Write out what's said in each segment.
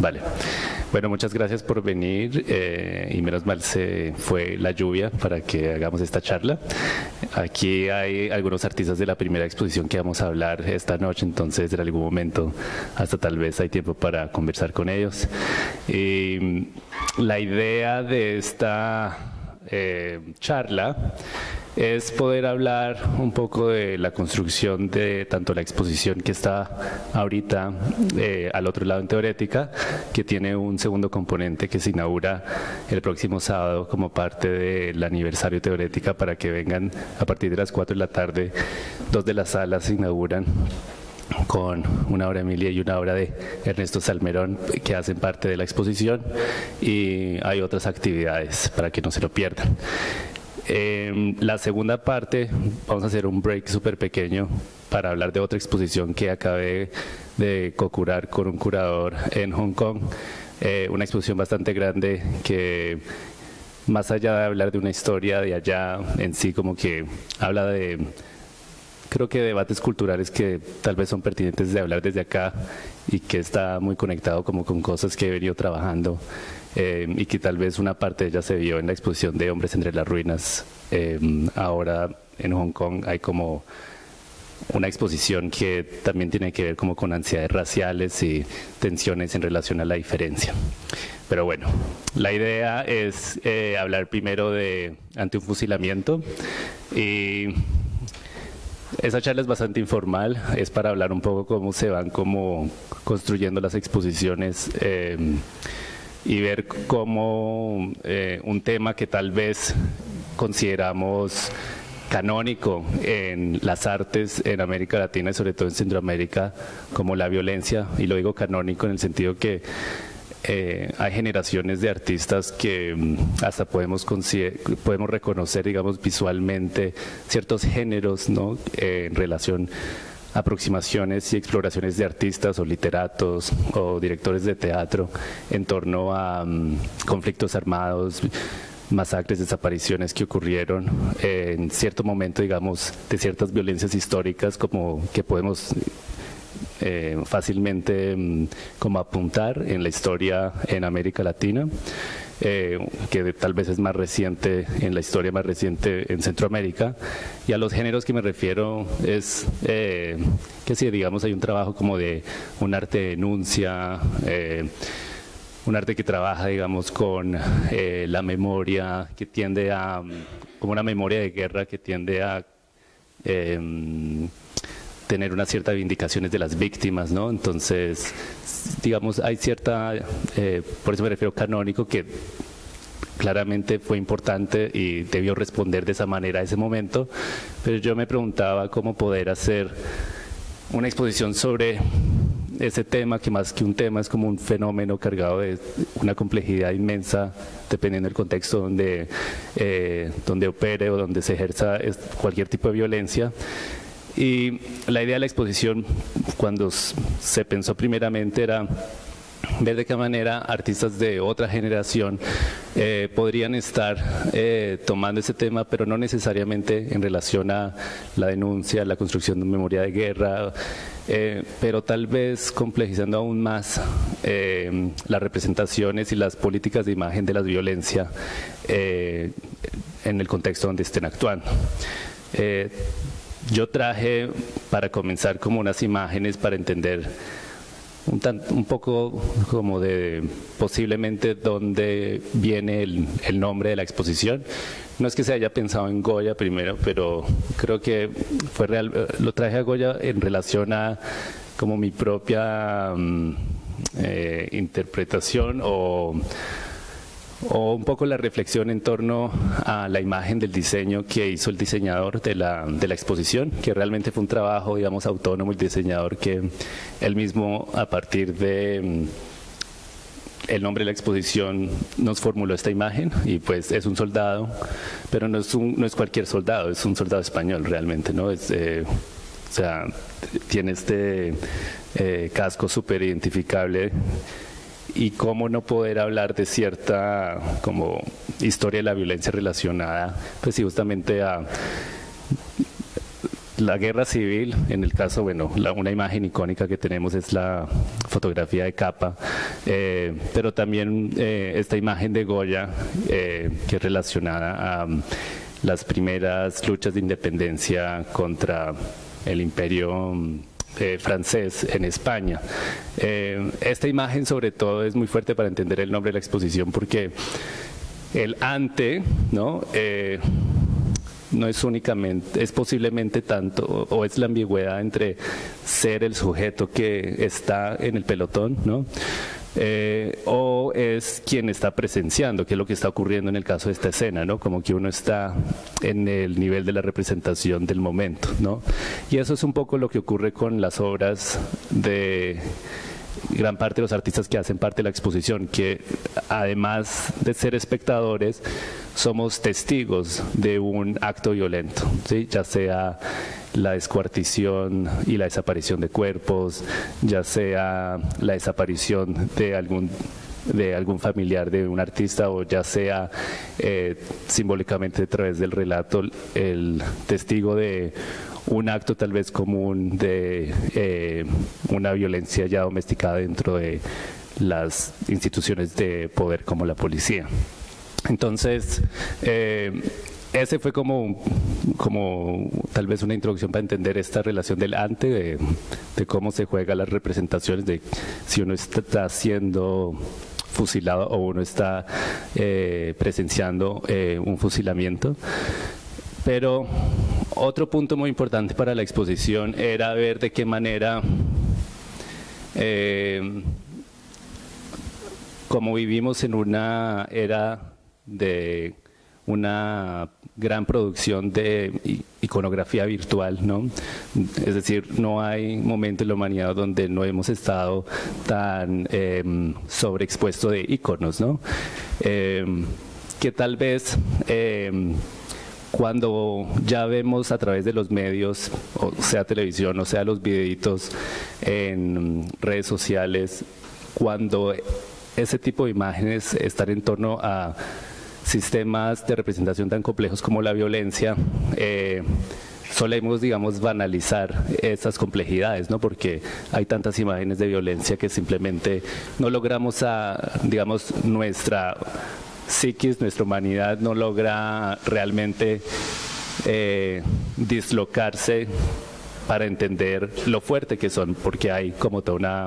Vale. Bueno, muchas gracias por venir y menos mal se fue la lluvia para que hagamos esta charla. Aquí hay algunos artistas de la primera exposición que vamos a hablar esta noche, entonces en algún momento hasta tal vez hay tiempo para conversar con ellos. Y la idea de esta charla es poder hablar un poco de la construcción de tanto la exposición que está ahorita al otro lado en Teorética, que tiene un segundo componente que se inaugura el próximo sábado como parte del aniversario Teorética, para que vengan a partir de las 4 de la tarde. 2 de las salas se inauguran con una obra de Emilia y una obra de Ernesto Salmerón que hacen parte de la exposición, y hay otras actividades para que no se lo pierdan. La segunda parte vamos a hacer un break súper pequeño para hablar de otra exposición que acabé de co-curar con un curador en Hong Kong, una exposición bastante grande que, más allá de hablar de una historia de allá en sí, como que habla de, creo que, debates culturales que tal vez son pertinentes de hablar desde acá, y que está muy conectado como con cosas que he venido trabajando, y que tal vez una parte de ella se vio en la exposición de Hombres entre las ruinas. Ahora en Hong Kong hay como una exposición que también tiene que ver como con ansiedades raciales y tensiones en relación a la diferencia. Pero bueno, la idea es hablar primero de Ante un fusilamiento, y esa charla es bastante informal, es para hablar un poco cómo se van como construyendo las exposiciones, y ver cómo un tema que tal vez consideramos canónico en las artes en América Latina y sobre todo en Centroamérica, como la violencia, y lo digo canónico en el sentido que hay generaciones de artistas que hasta podemos reconocer, digamos, visualmente ciertos géneros, ¿no? En relación a aproximaciones y exploraciones de artistas o literatos o directores de teatro en torno a conflictos armados, masacres, desapariciones que ocurrieron en cierto momento, digamos, de ciertas violencias históricas, como que podemos fácilmente como apuntar en la historia en América Latina, que tal vez es más reciente, en la historia más reciente en Centroamérica. Y a los géneros que me refiero es que si, digamos, hay un trabajo como de un arte de denuncia, un arte que trabaja, digamos, con la memoria, que tiende a, como una memoria de guerra que tiende a tener unas ciertas vindicaciones de las víctimas, ¿no? Entonces, digamos, hay cierta, por eso me refiero canónico, que claramente fue importante y debió responder de esa manera a ese momento, pero yo me preguntaba cómo poder hacer una exposición sobre ese tema, que más que un tema es como un fenómeno cargado de una complejidad inmensa, dependiendo del contexto donde opere o donde se ejerza cualquier tipo de violencia. Y la idea de la exposición, cuando se pensó primeramente, era ver de qué manera artistas de otra generación podrían estar tomando ese tema, pero no necesariamente en relación a la denuncia, la construcción de memoria de guerra, pero tal vez complejizando aún más las representaciones y las políticas de imagen de la violencia en el contexto donde estén actuando. Yo traje, para comenzar, como unas imágenes para entender un poco como de posiblemente dónde viene el nombre de la exposición. No es que se haya pensado en Goya primero, pero creo que fue real. Lo traje a Goya en relación a como mi propia interpretación o un poco la reflexión en torno a la imagen del diseño que hizo el diseñador de la exposición, que realmente fue un trabajo, digamos, autónomo, el diseñador, que él mismo, a partir de el nombre de la exposición, nos formuló esta imagen. Y pues es un soldado, pero no es cualquier soldado, es un soldado español realmente, ¿no? O sea, tiene este casco súper identificable. Y cómo no poder hablar de cierta como historia de la violencia relacionada, pues sí, justamente a la guerra civil. En el caso, bueno, una imagen icónica que tenemos es la fotografía de Capa, pero también esta imagen de Goya, que es relacionada a las primeras luchas de independencia contra el imperio francés en España. Esta imagen sobre todo es muy fuerte para entender el nombre de la exposición, porque el ante, ¿no? No es únicamente, es posiblemente tanto, o es la ambigüedad entre ser el sujeto que está en el pelotón, ¿no? O es quien está presenciando, que es lo que está ocurriendo en el caso de esta escena, ¿no? Como que uno está en el nivel de la representación del momento, ¿no? Y eso es un poco lo que ocurre con las obras de gran parte de los artistas que hacen parte de la exposición, que además de ser espectadores, somos testigos de un acto violento, ¿sí? Ya sea la descuartización y la desaparición de cuerpos, ya sea la desaparición de algún familiar de un artista, o ya sea simbólicamente a través del relato el testigo de un acto tal vez común de una violencia ya domesticada dentro de las instituciones de poder como la policía. Entonces, ese fue como tal vez una introducción para entender esta relación del ante, de cómo se juegan las representaciones, de si uno está siendo fusilado o uno está presenciando un fusilamiento. Pero otro punto muy importante para la exposición era ver de qué manera, como vivimos en una era de una gran producción de iconografía virtual, ¿no? Es decir, no hay momento en la humanidad donde no hemos estado tan sobreexpuesto de iconos, ¿no? Que tal vez cuando ya vemos a través de los medios, o sea televisión, o sea los videitos en redes sociales, cuando ese tipo de imágenes están en torno a sistemas de representación tan complejos como la violencia, solemos, digamos, banalizar esas complejidades, ¿no? Porque hay tantas imágenes de violencia que simplemente no logramos, digamos, nuestra psiquis, nuestra humanidad no logra realmente dislocarse para entender lo fuerte que son, porque hay como toda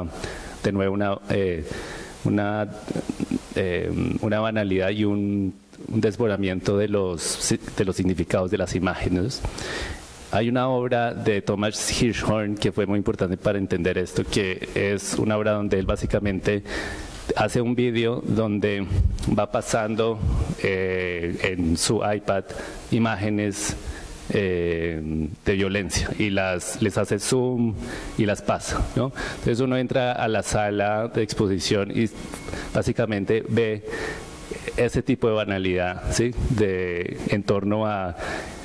una banalidad y un desbordamiento de los significados de las imágenes. Hay una obra de Thomas Hirschhorn que fue muy importante para entender esto, que es una obra donde él básicamente hace un vídeo donde va pasando en su iPad imágenes de violencia y les hace zoom y las pasa, ¿no? Entonces uno entra a la sala de exposición y básicamente ve ese tipo de banalidad, ¿sí? En torno a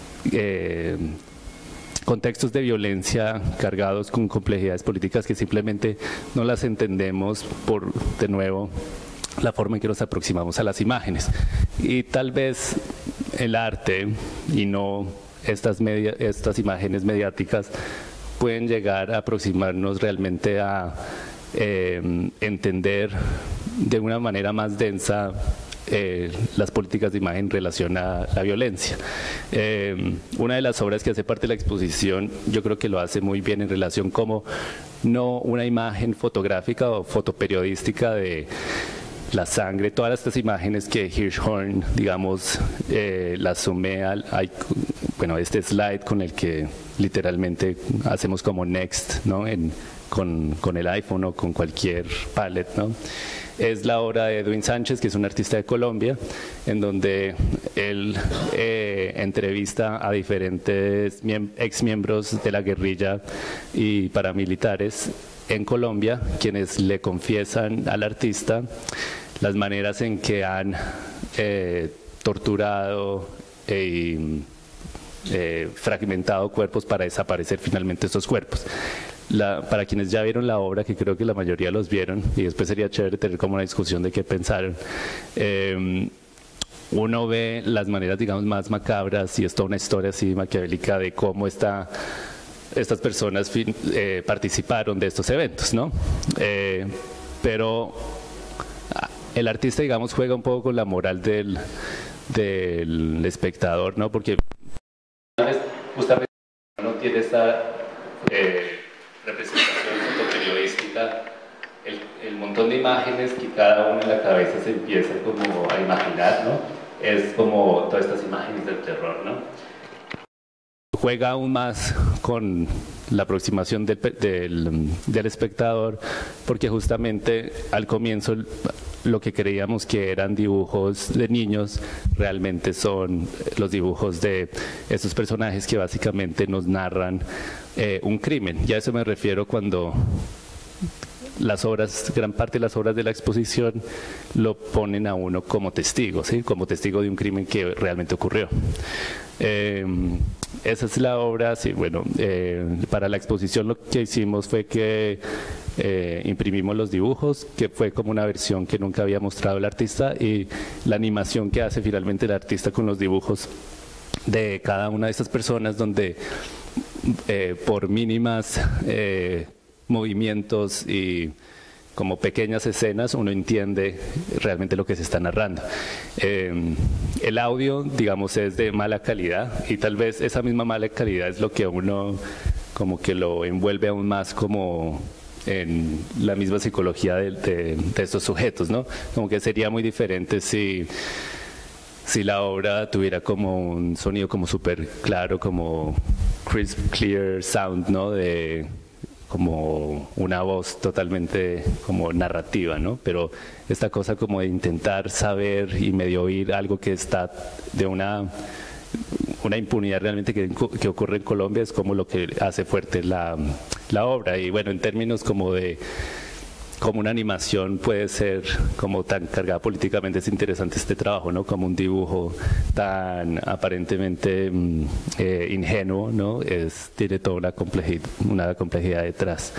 contextos de violencia cargados con complejidades políticas que simplemente no las entendemos por, de nuevo, la forma en que nos aproximamos a las imágenes. Y tal vez el arte y no estas imágenes mediáticas pueden llegar a aproximarnos realmente a entender de una manera más densa las políticas de imagen en relación a la violencia. Una de las obras que hace parte de la exposición, yo creo que lo hace muy bien en relación como no una imagen fotográfica o fotoperiodística de la sangre, todas estas imágenes que Hirschhorn, digamos, las sumea, bueno, este slide con el que literalmente hacemos como next, ¿no? Con el iPhone o con cualquier palette, ¿no? Es la obra de Edwin Sánchez, que es un artista de Colombia, en donde él entrevista a diferentes exmiembros de la guerrilla y paramilitares en Colombia, quienes le confiesan al artista las maneras en que han torturado y fragmentado cuerpos para desaparecer finalmente estos cuerpos. Para quienes ya vieron la obra, que creo que la mayoría los vieron, y después sería chévere tener como una discusión de qué pensaron, uno ve las maneras, digamos, más macabras, y es toda una historia así maquiavélica de cómo estas participaron de estos eventos, ¿no? Pero el artista, digamos, juega un poco con la moral del espectador, ¿no? Porque justamente no tiene esta representación fotoperiodística, el montón de imágenes que cada uno en la cabeza se empieza como a imaginar, ¿no? Es como todas estas imágenes del terror, ¿no? Juega aún más con la aproximación del espectador, porque justamente al comienzo lo que creíamos que eran dibujos de niños realmente son los dibujos de estos personajes que básicamente nos narran un crimen. Y a eso me refiero cuando las obras, gran parte de las obras de la exposición lo ponen a uno como testigo, ¿sí? Como testigo de un crimen que realmente ocurrió. Esa es la obra, sí, bueno, para la exposición lo que hicimos fue que imprimimos los dibujos, que fue como una versión que nunca había mostrado el artista, y la animación que hace finalmente el artista con los dibujos de cada una de estas personas, donde por mínimas movimientos y como pequeñas escenas uno entiende realmente lo que se está narrando. El audio, digamos, es de mala calidad, y tal vez esa misma mala calidad es lo que uno como que lo envuelve aún más como en la misma psicología de estos sujetos, ¿no? Como que sería muy diferente si la obra tuviera como un sonido como súper claro, como crisp, clear sound, ¿no? De como una voz totalmente como narrativa, ¿no? Pero esta cosa como de intentar saber y medio oír algo que está de una impunidad realmente que ocurre en Colombia es como lo que hace fuerte la obra. Y bueno, en términos como de como una animación puede ser como tan cargada políticamente, es interesante este trabajo, ¿no? Como un dibujo tan aparentemente ingenuo, ¿no? Tiene toda una complejidad detrás.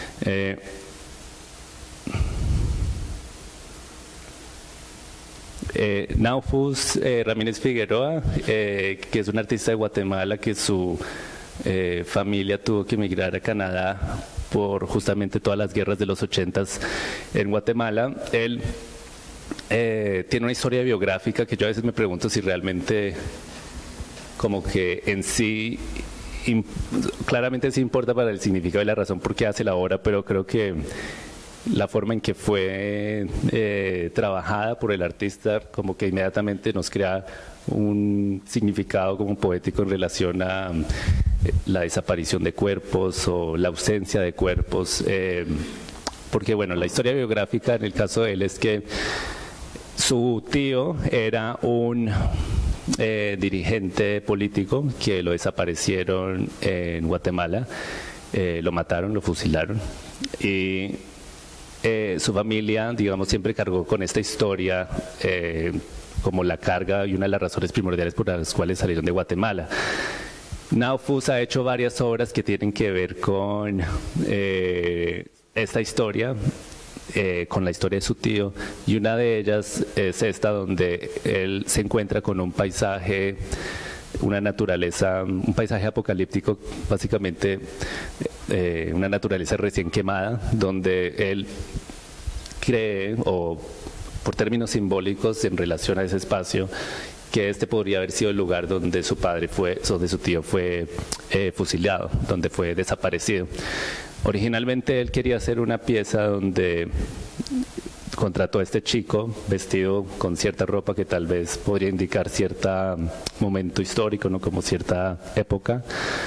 Naufus Ramírez Figueroa, que es un artista de Guatemala que su familia tuvo que emigrar a Canadá por justamente todas las guerras de los 80s en Guatemala. Él tiene una historia biográfica que yo a veces me pregunto si realmente como que en sí claramente sí importa para el significado y la razón por qué hace la obra, pero creo que la forma en que fue trabajada por el artista como que inmediatamente nos crea un significado como poético en relación a la desaparición de cuerpos o la ausencia de cuerpos, porque bueno, la historia biográfica en el caso de él es que su tío era un dirigente político que lo desaparecieron en Guatemala, lo mataron, lo fusilaron, y su familia, digamos, siempre cargó con esta historia como la carga y una de las razones primordiales por las cuales salieron de Guatemala. Naufus ha hecho varias obras que tienen que ver con esta historia, con la historia de su tío, y una de ellas es esta donde él se encuentra con un paisaje, una naturaleza, un paisaje apocalíptico, básicamente una naturaleza recién quemada, donde él cree, o por términos simbólicos en relación a ese espacio, que este podría haber sido el lugar donde su padre fue, donde su tío fue fusilado, donde fue desaparecido. Originalmente él quería hacer una pieza donde contrató a este chico vestido con cierta ropa que tal vez podría indicar cierto momento histórico, ¿no? Como cierta época.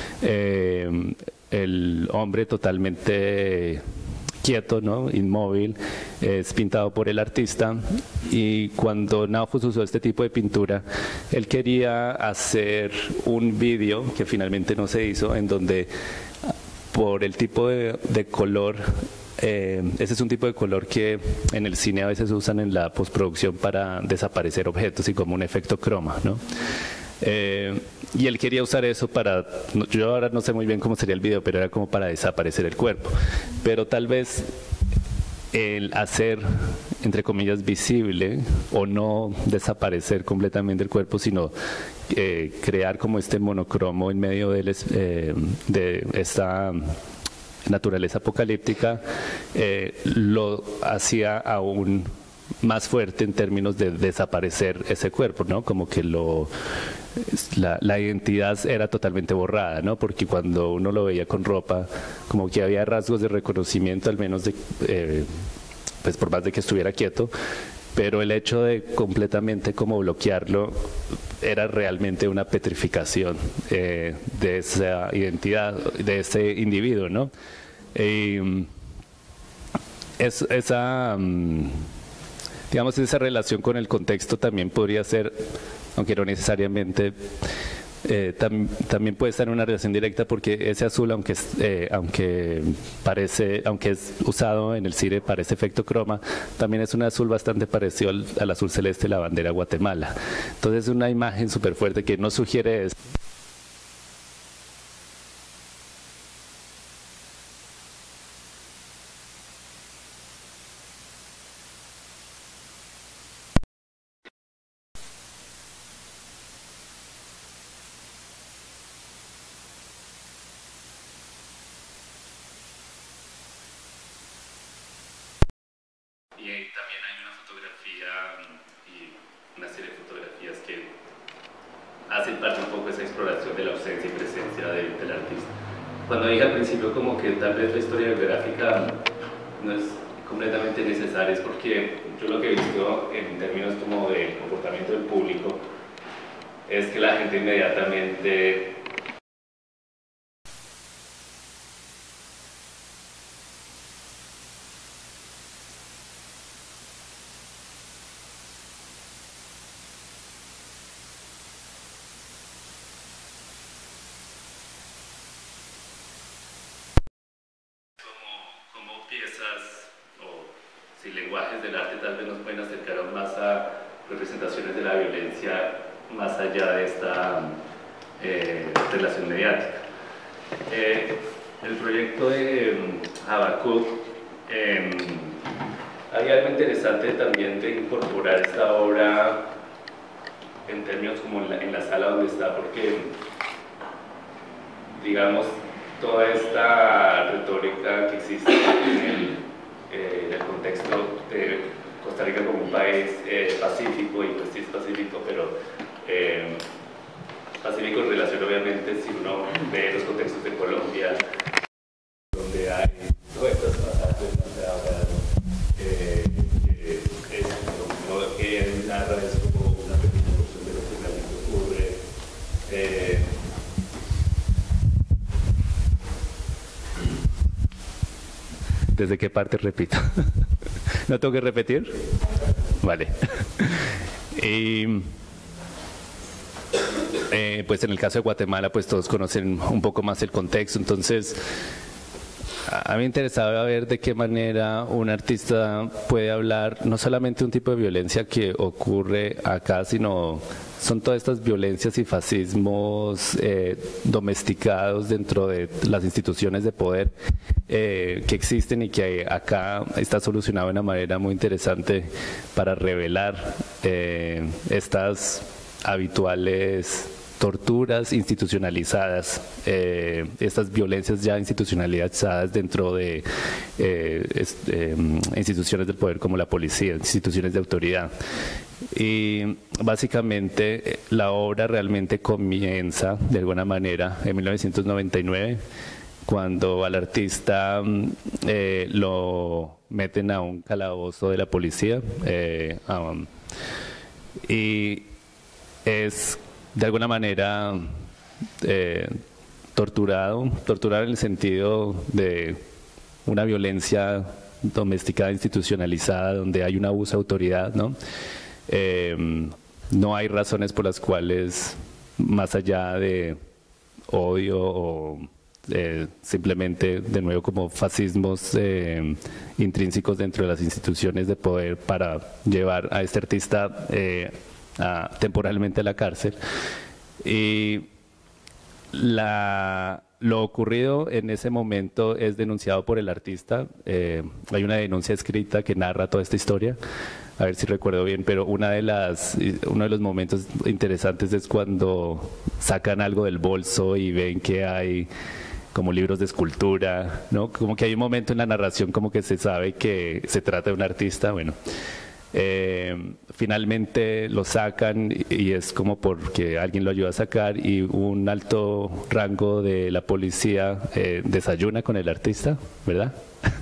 El hombre totalmente quieto, ¿no? Inmóvil, es pintado por el artista, y cuando Naufus usó este tipo de pintura, él quería hacer un vídeo que finalmente no se hizo, en donde por el tipo de color, ese es un tipo de color que en el cine a veces usan en la postproducción para desaparecer objetos y como un efecto croma, ¿no? Y él quería usar eso para, yo ahora no sé muy bien cómo sería el video, pero era como para desaparecer el cuerpo. Pero tal vez el hacer, entre comillas, visible o no desaparecer completamente el cuerpo, sino crear como este monocromo en medio de esta naturaleza apocalíptica, lo hacía aún más fuerte en términos de desaparecer ese cuerpo, ¿no? Como que la identidad era totalmente borrada, ¿no? Porque cuando uno lo veía con ropa, como que había rasgos de reconocimiento, al menos pues por más de que estuviera quieto, pero el hecho de completamente como bloquearlo era realmente una petrificación de esa identidad, de ese individuo, ¿no? Digamos, esa relación con el contexto también podría ser, aunque no necesariamente, también puede estar en una relación directa, porque ese azul, aunque es usado en el cine para ese efecto croma, también es un azul bastante parecido al azul celeste de la bandera de Guatemala. Entonces es una imagen súper fuerte que no sugiere eso. Y también hay una fotografía y una serie de fotografías que hacen parte un poco de esa exploración de la ausencia y presencia del artista. Cuando dije al principio como que tal vez la historia biográfica no es completamente necesaria, es porque yo lo que he visto en términos como del comportamiento del público es que la gente inmediatamente como piezas o si lenguajes del arte tal vez nos pueden acercar aún más a representaciones de la violencia más allá de esta relación mediática. El proyecto de Habacuc, hay algo interesante también de incorporar esta obra en términos como en la sala donde está, porque digamos toda esta retórica que existe en el contexto de Costa Rica como un país pacífico, y pues sí es pacífico, pero pacífico en relación obviamente si uno ve los contextos de Colombia, donde hay todas estas masacres, lo que él narra es como una pequeña porción de lo que realmente ocurre. ¿Desde qué parte repito? ¿No tengo que repetir? Vale. Y pues en el caso de Guatemala, pues todos conocen un poco más el contexto, entonces a mí me interesaba ver de qué manera un artista puede hablar no solamente de un tipo de violencia que ocurre acá, sino son todas estas violencias y fascismos domesticados dentro de las instituciones de poder que existen, y que acá está solucionado de una manera muy interesante para revelar estas habituales torturas institucionalizadas, estas violencias ya institucionalizadas dentro de instituciones del poder como la policía, instituciones de autoridad. Y básicamente la obra realmente comienza de alguna manera en 1999, cuando al artista lo meten a un calabozo de la policía y es de alguna manera torturado en el sentido de una violencia domesticada, institucionalizada, donde hay un abuso de autoridad, ¿no? No hay razones por las cuales, más allá de odio o simplemente, de nuevo, como fascismos intrínsecos dentro de las instituciones de poder para llevar a este artista temporalmente a la cárcel. Y lo ocurrido en ese momento es denunciado por el artista. Hay una denuncia escrita que narra toda esta historia, a ver si recuerdo bien, pero uno de los momentos interesantes es cuando sacan algo del bolso y ven que hay como libros de escultura, ¿no? Como que hay un momento en la narración como que se sabe que se trata de un artista. Bueno, Finalmente lo sacan y es como porque alguien lo ayuda a sacar y un alto rango de la policía desayuna con el artista, ¿verdad?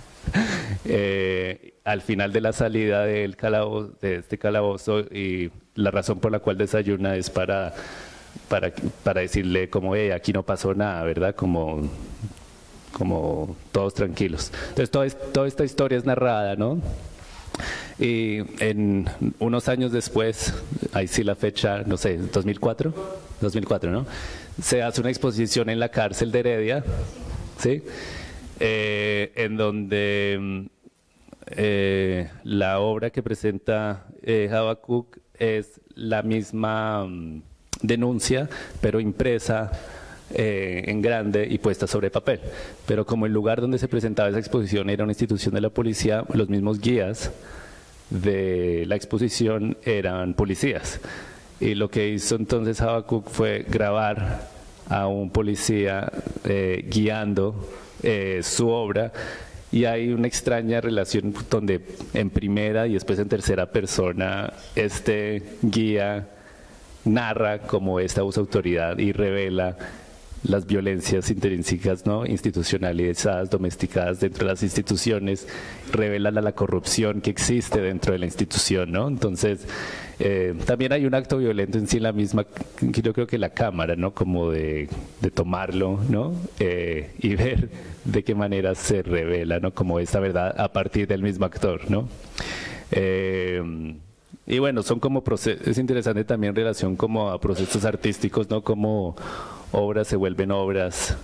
Al final de la salida de este calabozo, y la razón por la cual desayuna es para decirle como, aquí no pasó nada, ¿verdad? Como todos tranquilos. Entonces toda esta historia es narrada, ¿no? Y en unos años después, ahí sí la fecha, no sé, 2004, ¿no? Se hace una exposición en la cárcel de Heredia, ¿sí? En donde la obra que presenta Habacuc es la misma denuncia, pero impresa en grande y puesta sobre papel. Pero como el lugar donde se presentaba esa exposición era una institución de la policía, los mismos guías de la exposición eran policías. Y lo que hizo entonces Habacuc fue grabar a un policía guiando su obra, y hay una extraña relación donde en primera y después en tercera persona este guía narra cómo esta usa autoridad y revela las violencias intrínsecas, ¿no? Institucionalizadas, domesticadas dentro de las instituciones, revelan la corrupción que existe dentro de la institución, ¿no? Entonces, también hay un acto violento en sí en la misma, yo creo que la cámara, ¿no? Como de tomarlo, ¿no? Y ver de qué manera se revela, ¿no? Como esta verdad a partir del mismo actor, ¿no? Y bueno, son como procesos, es interesante también en relación como a procesos artísticos, ¿no? Como obras se vuelven obras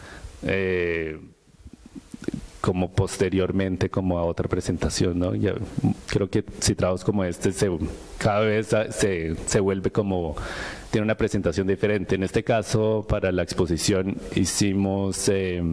como posteriormente como a otra presentación, ¿no? Ya, creo que si trabajos como este cada vez se vuelve como, tiene una presentación diferente. En este caso, para la exposición hicimos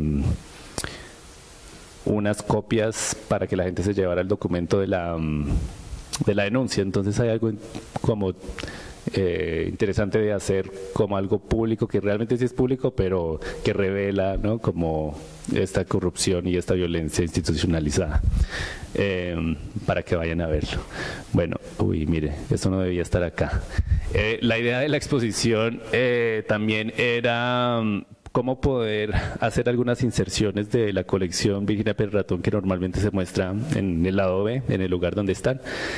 unas copias para que la gente se llevara el documento de la denuncia. Entonces hay algo como interesante de hacer como algo público, que realmente sí es público, pero que revela, ¿no? Como esta corrupción y esta violencia institucionalizada, para que vayan a verlo. Bueno, mire, eso no debía estar acá. La idea de la exposición también era cómo poder hacer algunas inserciones de la colección Virginia Pérez Ratón, que normalmente se muestra en el lado B, en el lugar donde están.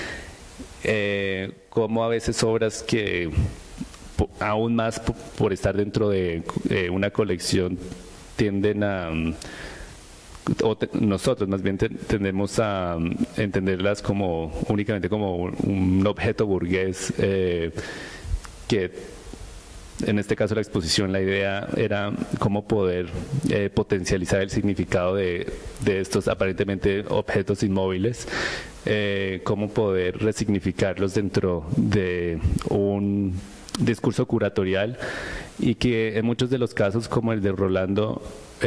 Como a veces obras que aún más por estar dentro de una colección tienden a, nosotros más bien tendemos a entenderlas como únicamente como un objeto burgués, que en este caso la exposición, la idea era cómo poder potencializar el significado de estos aparentemente objetos inmóviles, cómo poder resignificarlos dentro de un discurso curatorial, y que en muchos de los casos, como el de Rolando,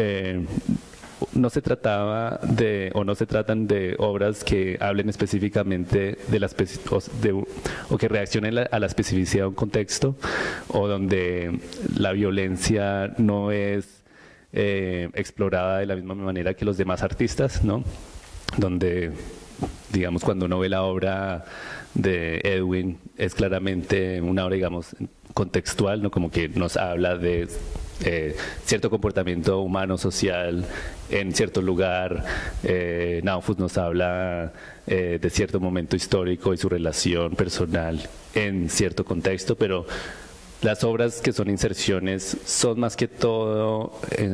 no se trataba de, o no se tratan de obras que hablen específicamente de o que reaccionen a la especificidad de un contexto, o donde la violencia no es explorada de la misma manera que los demás artistas, ¿no? Donde, digamos, cuando uno ve la obra de Edwin, es claramente una obra, digamos, contextual, ¿no? Como que nos habla de cierto comportamiento humano social en cierto lugar. Naufus nos habla de cierto momento histórico y su relación personal en cierto contexto, pero las obras que son inserciones son más que todo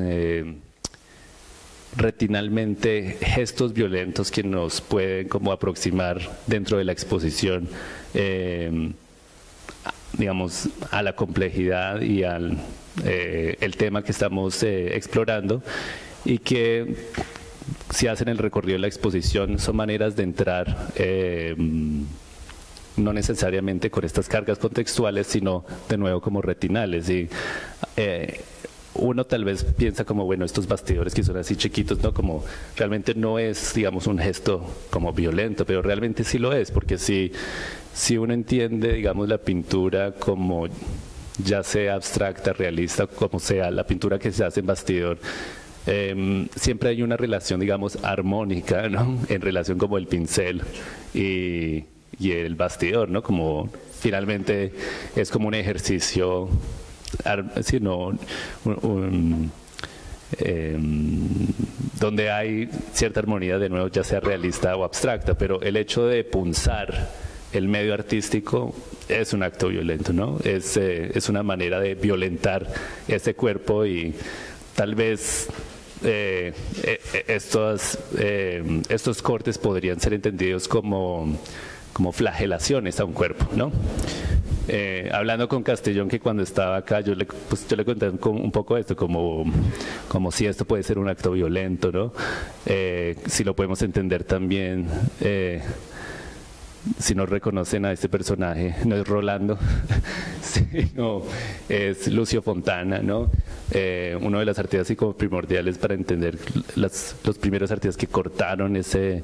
retinalmente gestos violentos que nos pueden como aproximar dentro de la exposición, digamos, a la complejidad y al el tema que estamos explorando, y que si hacen el recorrido de la exposición son maneras de entrar no necesariamente con estas cargas contextuales, sino de nuevo como retinales. Y uno tal vez piensa como, bueno, estos bastidores que son así chiquitos, ¿no? Como realmente no es, digamos, un gesto como violento, pero realmente sí lo es, porque si uno entiende, digamos, la pintura como ya sea abstracta, realista, como sea, la pintura que se hace en bastidor, siempre hay una relación, digamos, armónica, ¿no? En relación como el pincel y y el bastidor, ¿no? Como finalmente es como un ejercicio, sino donde hay cierta armonía, de nuevo, ya sea realista o abstracta, pero el hecho de punzar el medio artístico es un acto violento, ¿no? Es una manera de violentar ese cuerpo, y tal vez estos cortes podrían ser entendidos como flagelaciones a un cuerpo, ¿no? Hablando con Castellón, que cuando estaba acá yo le conté un poco esto, como si esto puede ser un acto violento, ¿no? Si lo podemos entender también, si no reconocen a este personaje, no es Rolando, sino es Lucio Fontana, ¿no? Uno de los artistas así como primordiales para entender los primeros artistas que cortaron ese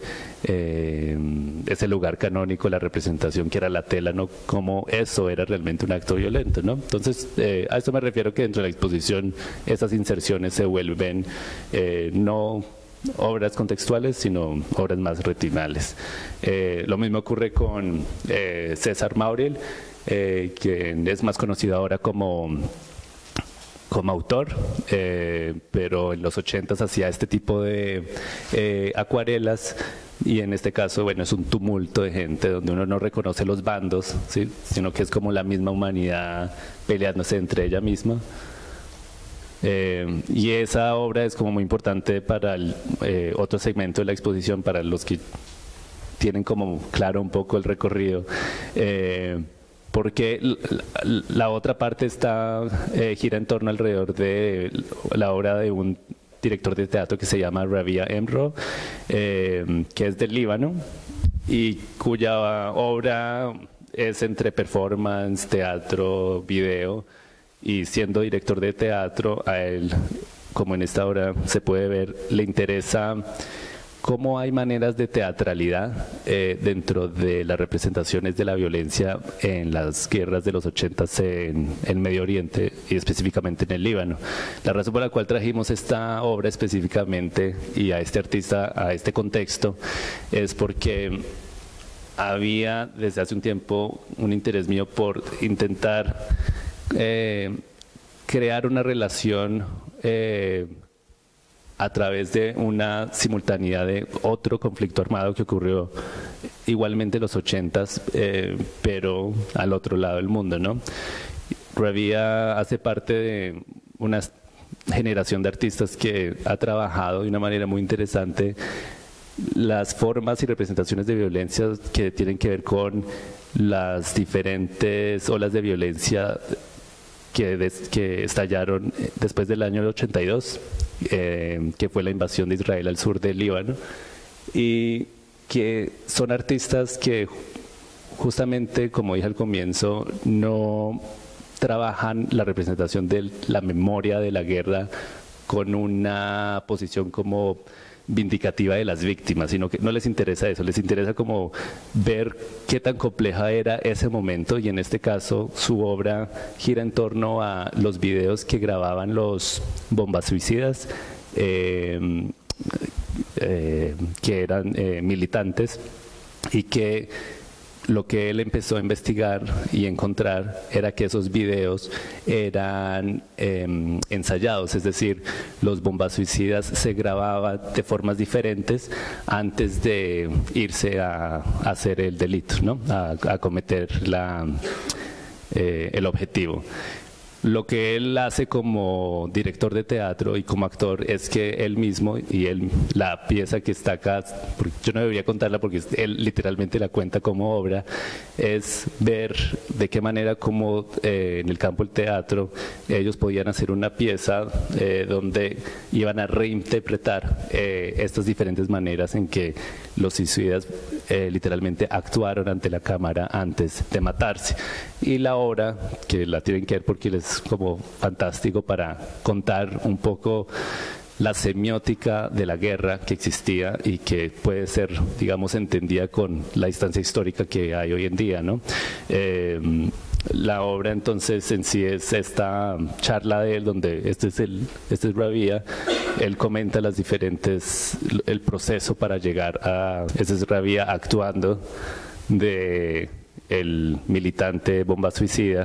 lugar canónico, la representación que era la tela, ¿no? Como eso era realmente un acto violento, ¿no? Entonces, a eso me refiero, que dentro de la exposición esas inserciones se vuelven no obras contextuales, sino obras más retinales. Lo mismo ocurre con César Mauriel, quien es más conocido ahora como autor, pero en los 80s hacía este tipo de acuarelas, y en este caso, bueno, es un tumulto de gente donde uno no reconoce los bandos, ¿sí? Sino que es como la misma humanidad peleándose entre ella misma. Y esa obra es como muy importante para el otro segmento de la exposición, para los que tienen como claro un poco el recorrido, porque la otra parte gira en torno alrededor de la obra de un director de teatro que se llama Rabia Emro, que es del Líbano, y cuya obra es entre performance, teatro, video. Y siendo director de teatro, a él, como en esta obra se puede ver, le interesa cómo hay maneras de teatralidad dentro de las representaciones de la violencia en las guerras de los 80s en Medio Oriente, y específicamente en el Líbano. La razón por la cual trajimos esta obra específicamente y a este artista, a este contexto, es porque había desde hace un tiempo un interés mío por intentar crear una relación a través de una simultaneidad de otro conflicto armado que ocurrió igualmente en los 80s, pero al otro lado del mundo, ¿no? Rabia hace parte de una generación de artistas que ha trabajado de una manera muy interesante las formas y representaciones de violencia que tienen que ver con las diferentes olas de violencia que estallaron después del año 82, que fue la invasión de Israel al sur del Líbano, y que son artistas que justamente, como dije al comienzo, no trabajan la representación de la memoria de la guerra con una posición como vindicativa de las víctimas, sino que no les interesa eso, les interesa como ver qué tan compleja era ese momento, y en este caso su obra gira en torno a los videos que grababan los bombas suicidas, que eran militantes, y que lo que él empezó a investigar y encontrar era que esos videos eran ensayados, es decir, los bombas suicidas se grababan de formas diferentes antes de irse a hacer el delito, ¿no? a cometer el objetivo. Lo que él hace como director de teatro y como actor es que él mismo, y la pieza que está acá, yo no debería contarla porque él literalmente la cuenta como obra, es ver de qué manera como en el campo del teatro ellos podían hacer una pieza donde iban a reinterpretar estas diferentes maneras en que los suicidas literalmente actuaron ante la cámara antes de matarse. Y la obra, que la tienen que ver porque es como fantástico para contar un poco la semiótica de la guerra que existía y que puede ser, digamos, entendida con la distancia histórica que hay hoy en día, ¿no? La obra entonces en sí es esta charla de él, donde este es Rabia, él comenta el proceso para llegar a, este es Rabia actuando de el militante bomba suicida,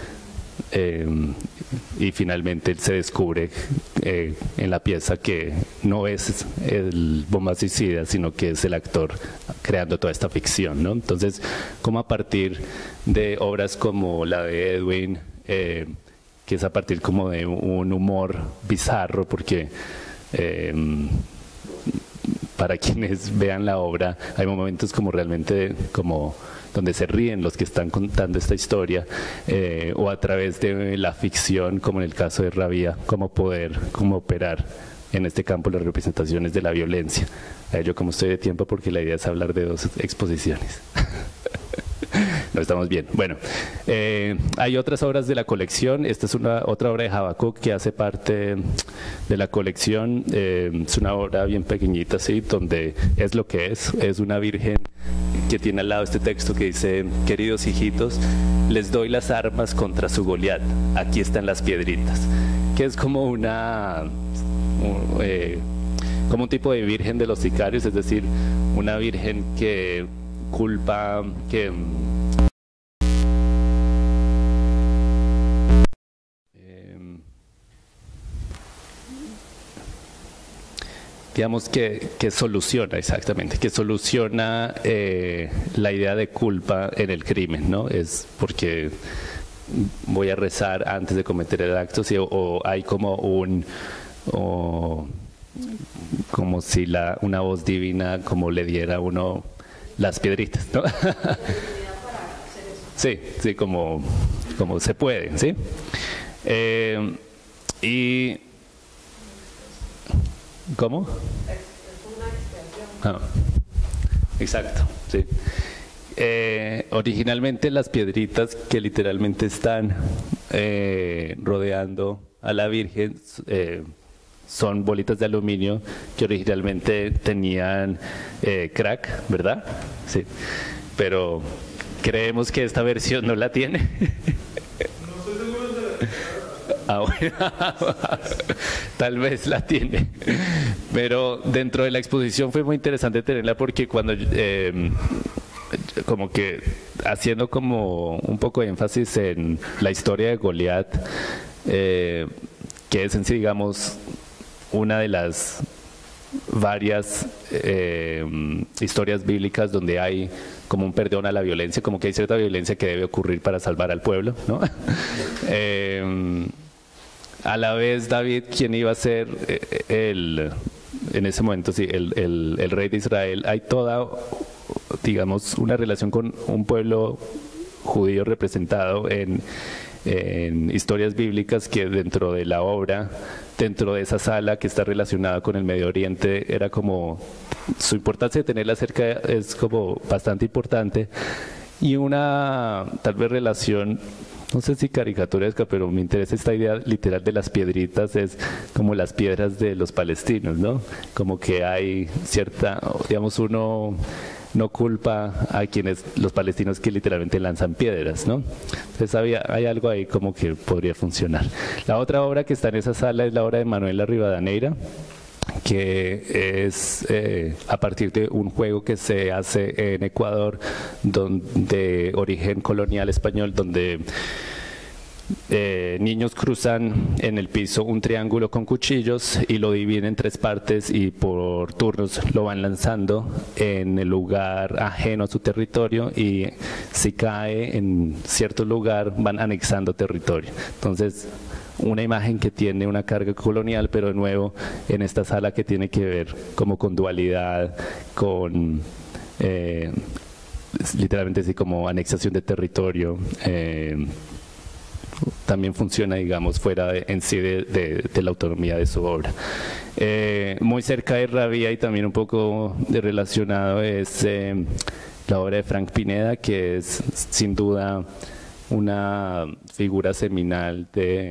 y finalmente se descubre en la pieza que no es el bomba suicida, sino que es el actor creando toda esta ficción, ¿no? Entonces, como a partir de obras como la de Edwin, que es a partir como de un humor bizarro, porque para quienes vean la obra hay momentos como realmente como donde se ríen los que están contando esta historia, o a través de la ficción, como en el caso de Rabia, cómo operar en este campo las representaciones de la violencia. Yo como estoy de tiempo, porque la idea es hablar de 2 exposiciones. No estamos bien. Bueno, hay otras obras de la colección. Esta es otra obra de Habacuc que hace parte de la colección. Es una obra bien pequeñita, ¿sí? Donde es lo que es una virgen que tiene al lado este texto que dice: queridos hijitos, les doy las armas contra su Goliat, aquí están las piedritas, que es como como un tipo de virgen de los sicarios, es decir, una virgen que culpa, digamos que soluciona, exactamente, que soluciona la idea de culpa en el crimen, ¿no? Es porque voy a rezar antes de cometer el acto, ¿sí? O hay como como si una voz divina como le diera a uno las piedritas, ¿no? Sí, sí, como se puede, ¿sí? Y ¿cómo? Ah, exacto, sí. Originalmente las piedritas que literalmente están rodeando a la Virgen son bolitas de aluminio que originalmente tenían crack, ¿verdad? Sí. Pero creemos que esta versión no la tiene. No estoy seguro de la... Ah, bueno. Tal vez la tiene, pero dentro de la exposición fue muy interesante tenerla porque cuando como que haciendo como un poco de énfasis en la historia de Goliat, que es en sí, digamos, una de las varias historias bíblicas donde hay como un perdón a la violencia, como que hay cierta violencia que debe ocurrir para salvar al pueblo, ¿no? A la vez David, quien iba a ser en ese momento, sí, el rey de Israel, hay toda, digamos, una relación con un pueblo judío representado en historias bíblicas que dentro de la obra, dentro de esa sala que está relacionada con el Medio Oriente, era como, su importancia de tenerla cerca es como bastante importante, y una tal vez relación, no sé si caricaturesca, pero me interesa esta idea literal de las piedritas, es como las piedras de los palestinos, ¿no? Como que hay cierta, digamos, uno no culpa a quienes, los palestinos que literalmente lanzan piedras, ¿no? Entonces hay algo ahí como que podría funcionar. La otra obra que está en esa sala es la obra de Manuela Rivadeneira, que es a partir de un juego que se hace en Ecuador, de origen colonial español, donde niños cruzan en el piso un triángulo con cuchillos y lo dividen en 3 partes y por turnos lo van lanzando en el lugar ajeno a su territorio, y si cae en cierto lugar van anexando territorio. Entonces, una imagen que tiene una carga colonial, pero de nuevo en esta sala que tiene que ver como con dualidad, con literalmente así como anexación de territorio. También funciona, digamos, fuera en sí de la autonomía de su obra. Muy cerca de Rabia y también un poco relacionado es la obra de Frank Pineda, que es sin duda una figura seminal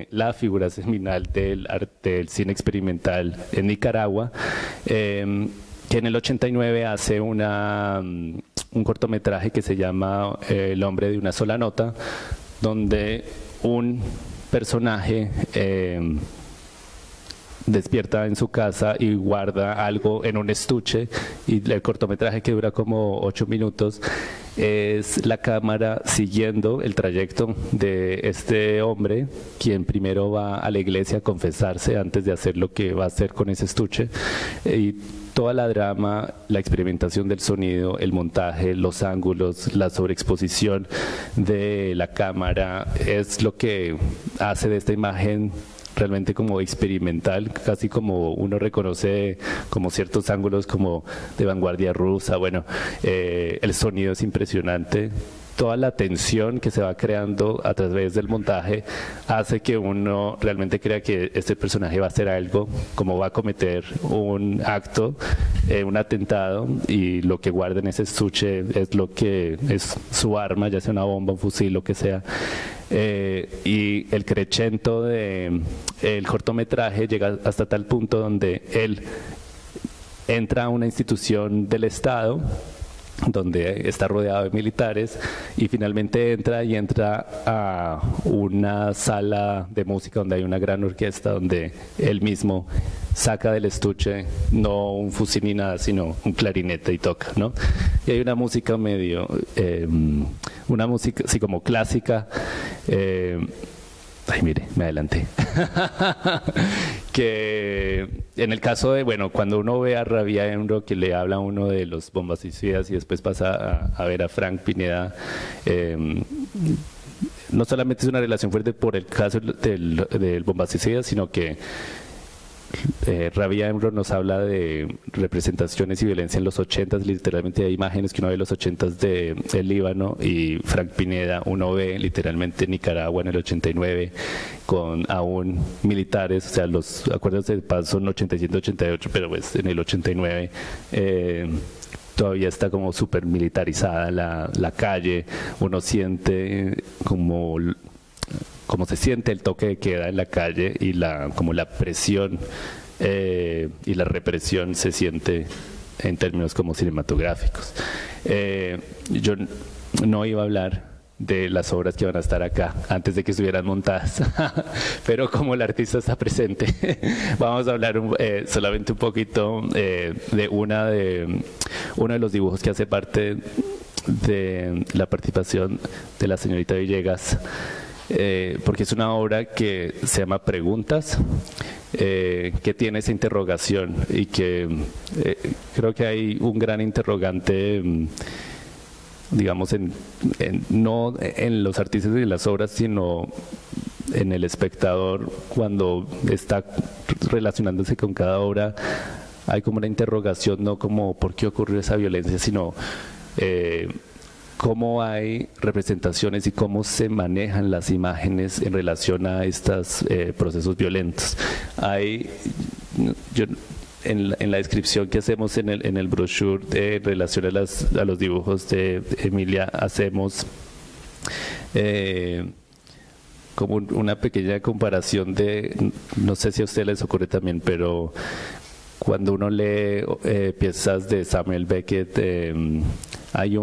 del cine experimental en Nicaragua, que en el 89 hace un cortometraje que se llama El hombre de una sola nota, donde un personaje despierta en su casa y guarda algo en un estuche, y el cortometraje, que dura como 8 minutos, es la cámara siguiendo el trayecto de este hombre, quien primero va a la iglesia a confesarse antes de hacer lo que va a hacer con ese estuche, y toda la drama, la experimentación del sonido, el montaje, los ángulos, la sobreexposición de la cámara es lo que hace de esta imagen realmente como experimental, casi como uno reconoce como ciertos ángulos como de vanguardia rusa. Bueno, el sonido es impresionante. Toda la tensión que se va creando a través del montaje hace que uno realmente crea que este personaje va a hacer algo, como va a cometer un acto, un atentado, y lo que guarda en ese estuche es lo que es su arma, ya sea una bomba, un fusil, lo que sea. Y el crescendo del cortometraje llega hasta tal punto donde él entra a una institución del Estado donde está rodeado de militares, y finalmente entra a una sala de música donde hay una gran orquesta, donde él mismo saca del estuche no un fusil ni nada, sino un clarinete, y toca, ¿no? Y hay una música medio, una música así como clásica, ay, mire, me adelanté. Que en el caso de, bueno, cuando uno ve a Rabia Emro, que le habla a uno de los bombasticidas, y después pasa a ver a Frank Pineda, no solamente es una relación fuerte por el caso del bombasticida, sino que Rabia Emro nos habla de representaciones y violencia en los 80s, literalmente hay imágenes que uno ve en los 80s del Líbano, y Frank Pineda uno ve literalmente Nicaragua en el 89 con aún militares, o sea, los acuerdos de paz son 87-88, pero pues en el 89 todavía está como súper militarizada la calle, uno siente como se siente el toque de queda en la calle, y como la presión y la represión se siente en términos como cinematográficos. Yo no iba a hablar de las obras que van a estar acá antes de que estuvieran montadas, pero como el artista está presente, vamos a hablar solamente un poquito de uno de los dibujos que hace parte de la participación de la señorita Villegas, porque es una obra que se llama Preguntas, que tiene esa interrogación, y que creo que hay un gran interrogante, digamos, no en los artistas y en las obras, sino en el espectador cuando está relacionándose con cada obra. Hay como una interrogación, no como por qué ocurrió esa violencia, sino cómo hay representaciones y cómo se manejan las imágenes en relación a estos procesos violentos. En la descripción que hacemos en el brochure en relación a los dibujos de Emilia, hacemos como una pequeña comparación no sé si a ustedes les ocurre también, pero cuando uno lee piezas de Samuel Beckett, hay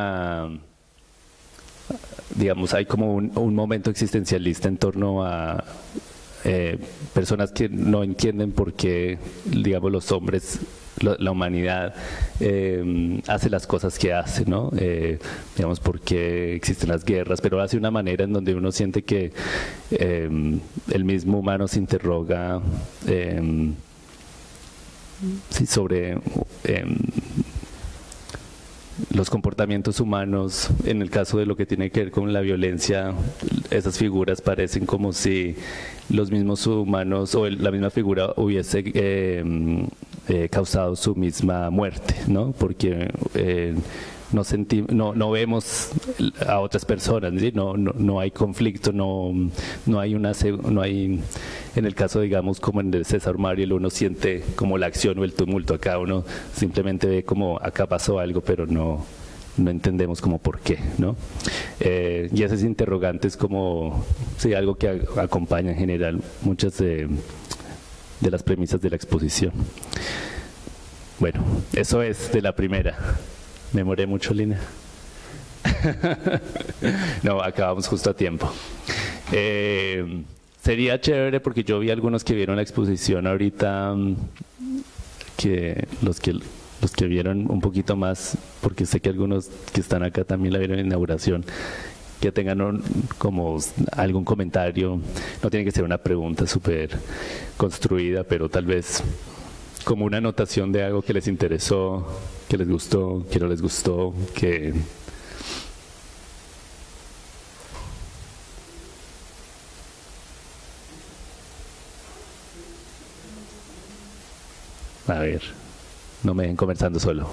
hay como un momento existencialista en torno a personas que no entienden por qué, digamos, los hombres, la humanidad hace las cosas que hace, ¿no? Digamos, por qué existen las guerras, pero hace una manera en donde uno siente que el mismo humano se interroga sobre los comportamientos humanos. En el caso de lo que tiene que ver con la violencia, esas figuras parecen como si los mismos humanos o la misma figura hubiese causado su misma muerte, ¿no? Porque no vemos a otras personas, ¿sí? No hay conflicto, no hay en el caso, digamos, como en el César Mariel, uno siente como la acción o el tumulto. Acá uno simplemente ve como acá pasó algo, pero no entendemos como por qué, ¿no? Y esas interrogantes como, sí, algo que acompaña en general muchas de las premisas de la exposición. Bueno, eso es de la primera. Me demoré mucho, Lina. No, acabamos justo a tiempo. Sería chévere porque yo vi algunos que vieron la exposición ahorita, los que vieron un poquito más, porque sé que algunos que están acá también la vieron en inauguración, que tengan como algún comentario, no tiene que ser una pregunta súper construida, pero tal vez como una anotación de algo que les interesó, que les gustó, que no les gustó, que... A ver, no me dejen conversando solo.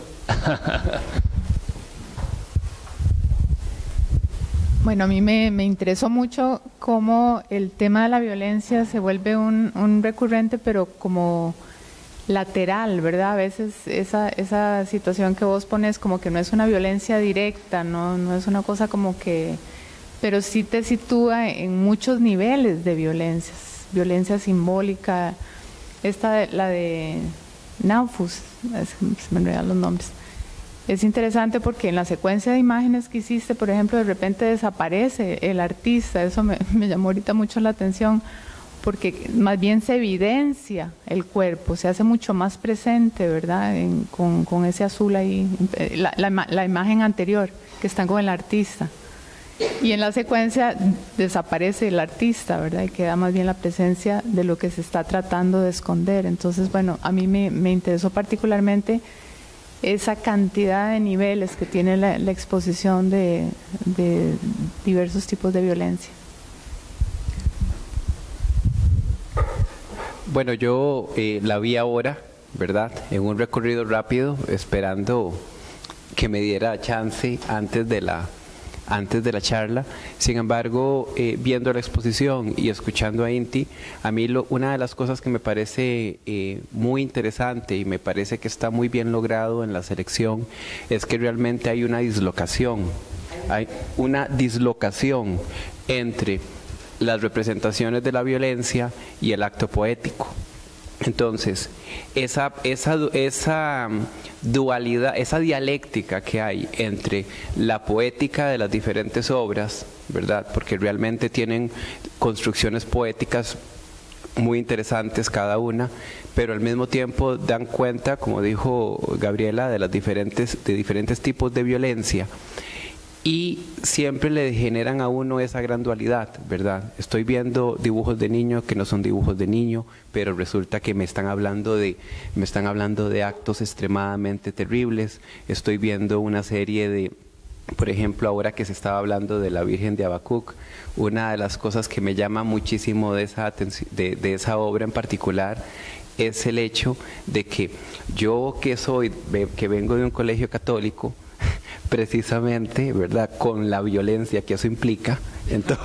Bueno, a mí me interesó mucho cómo el tema de la violencia se vuelve un recurrente, pero como lateral, ¿verdad? A veces esa situación que vos pones como que no es una violencia directa, no es una cosa como que... pero sí te sitúa en muchos niveles de violencia simbólica, la de Naufus, se me enredan los nombres. Es interesante porque en la secuencia de imágenes que hiciste, por ejemplo, de repente desaparece el artista, eso me llamó ahorita mucho la atención, porque más bien se evidencia el cuerpo, se hace mucho más presente, ¿verdad? Con ese azul ahí, la imagen anterior, que están con el artista. Y en la secuencia desaparece el artista, ¿verdad? Y queda más bien la presencia de lo que se está tratando de esconder. Entonces, bueno, a mí me interesó particularmente esa cantidad de niveles que tiene la exposición de diversos tipos de violencia. Bueno, yo la vi ahora, ¿verdad? En un recorrido rápido, esperando que me diera chance antes de la charla. Sin embargo, viendo la exposición y escuchando a Inti, a mí una de las cosas que me parece muy interesante y me parece que está muy bien logrado en la selección es que realmente hay una dislocación entre las representaciones de la violencia y el acto poético. Entonces, esa dualidad, esa dialéctica que hay entre la poética de las diferentes obras, ¿verdad? Porque realmente tienen construcciones poéticas muy interesantes cada una, pero al mismo tiempo dan cuenta, como dijo Gabriela, de diferentes tipos de violencia. Y siempre le generan a uno esa gran dualidad, ¿verdad? Estoy viendo dibujos de niño que no son dibujos de niño, pero resulta que me están hablando de actos extremadamente terribles. Estoy viendo una serie de, por ejemplo, ahora que se estaba hablando de la Virgen de Habacuc, una de las cosas que me llama muchísimo de esa obra en particular es el hecho de que yo que vengo de un colegio católico, precisamente, ¿verdad?, con la violencia que eso implica, entonces,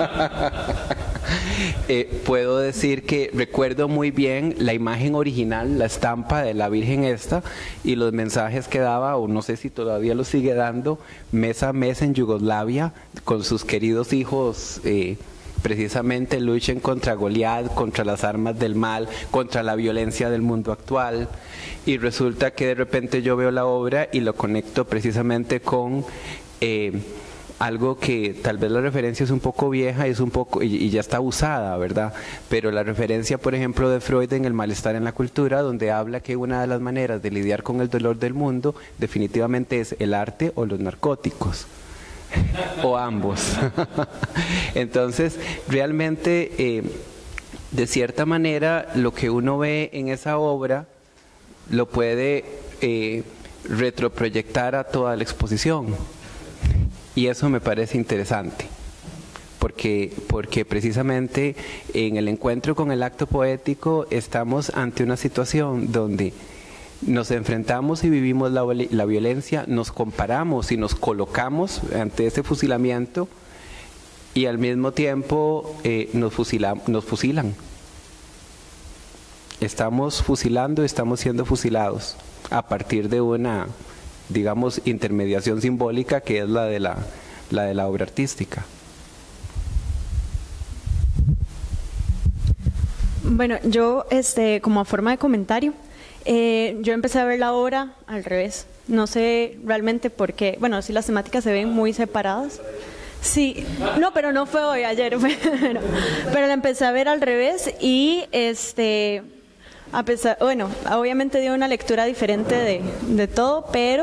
puedo decir que recuerdo muy bien la imagen original, la estampa de la Virgen esta, y los mensajes que daba, o no sé si todavía lo sigue dando, mes a mes en Yugoslavia, con sus queridos hijos, precisamente luchen contra Goliat, contra las armas del mal, contra la violencia del mundo actual. Y resulta que de repente yo veo la obra y lo conecto precisamente con algo que tal vez la referencia es un poco vieja y ya está usada, ¿verdad? Pero la referencia, por ejemplo, de Freud en El malestar en la cultura, donde habla que una de las maneras de lidiar con el dolor del mundo definitivamente es el arte o los narcóticos. O ambos. Entonces, realmente, de cierta manera, lo que uno ve en esa obra lo puede retroproyectar a toda la exposición. Y eso me parece interesante, porque precisamente en el encuentro con el acto poético estamos ante una situación donde nos enfrentamos y vivimos la violencia, nos comparamos y nos colocamos ante ese fusilamiento y al mismo tiempo nos fusilan. Estamos fusilando, estamos siendo fusilados a partir de una, digamos, intermediación simbólica que es la de la obra artística. Bueno, yo como a forma de comentario, yo empecé a ver la obra al revés. No sé realmente por qué. Bueno, sí, las temáticas se ven muy separadas, Sí, no, pero no fue hoy, ayer fue, pero la empecé a ver al revés y a pesar, bueno, obviamente dio una lectura diferente de todo, pero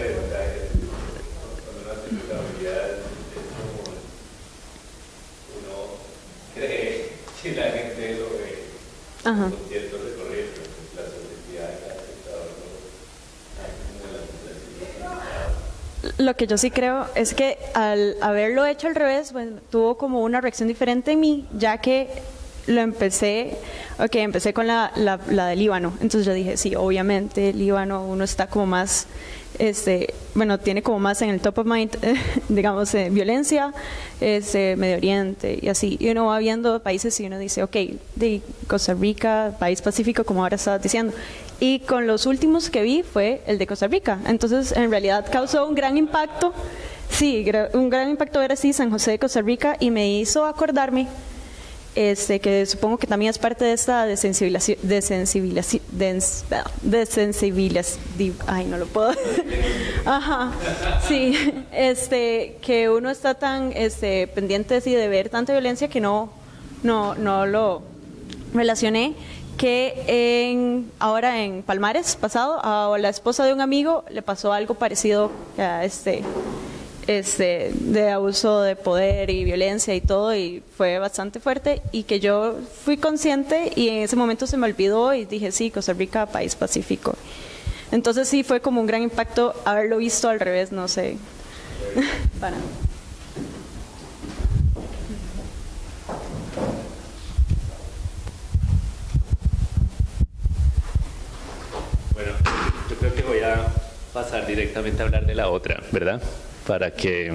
cree que la gente lo ve ajá. con cierto recorrido, la subjetividad de cada espectador no. Lo que yo sí creo es que al haberlo hecho al revés, bueno, tuvo como una reacción diferente en mí, ya que lo empecé con la del Líbano. Entonces yo dije, sí, obviamente Líbano uno está como más, bueno, tiene como más en el top of mind, digamos, violencia, Medio Oriente y así. Y uno va viendo países y uno dice, ok, de Costa Rica, país pacífico, como ahora estabas diciendo. Y con los últimos que vi fue el de Costa Rica. Entonces, en realidad causó un gran impacto. Sí, un gran impacto ver así San José de Costa Rica y me hizo acordarme que supongo que también es parte de esta ay, no lo puedo. Ajá, sí, que uno está tan pendiente así de ver tanta violencia que no lo relacioné, que ahora en Palmares pasado a la esposa de un amigo le pasó algo parecido a de abuso de poder y violencia y todo, y fue bastante fuerte, y que yo fui consciente y en ese momento se me olvidó y dije, sí, Costa Rica, país pacífico. Entonces sí fue como un gran impacto haberlo visto al revés, no sé. Para. Bueno, yo creo que voy a pasar directamente a hablar de la otra, ¿verdad? Para que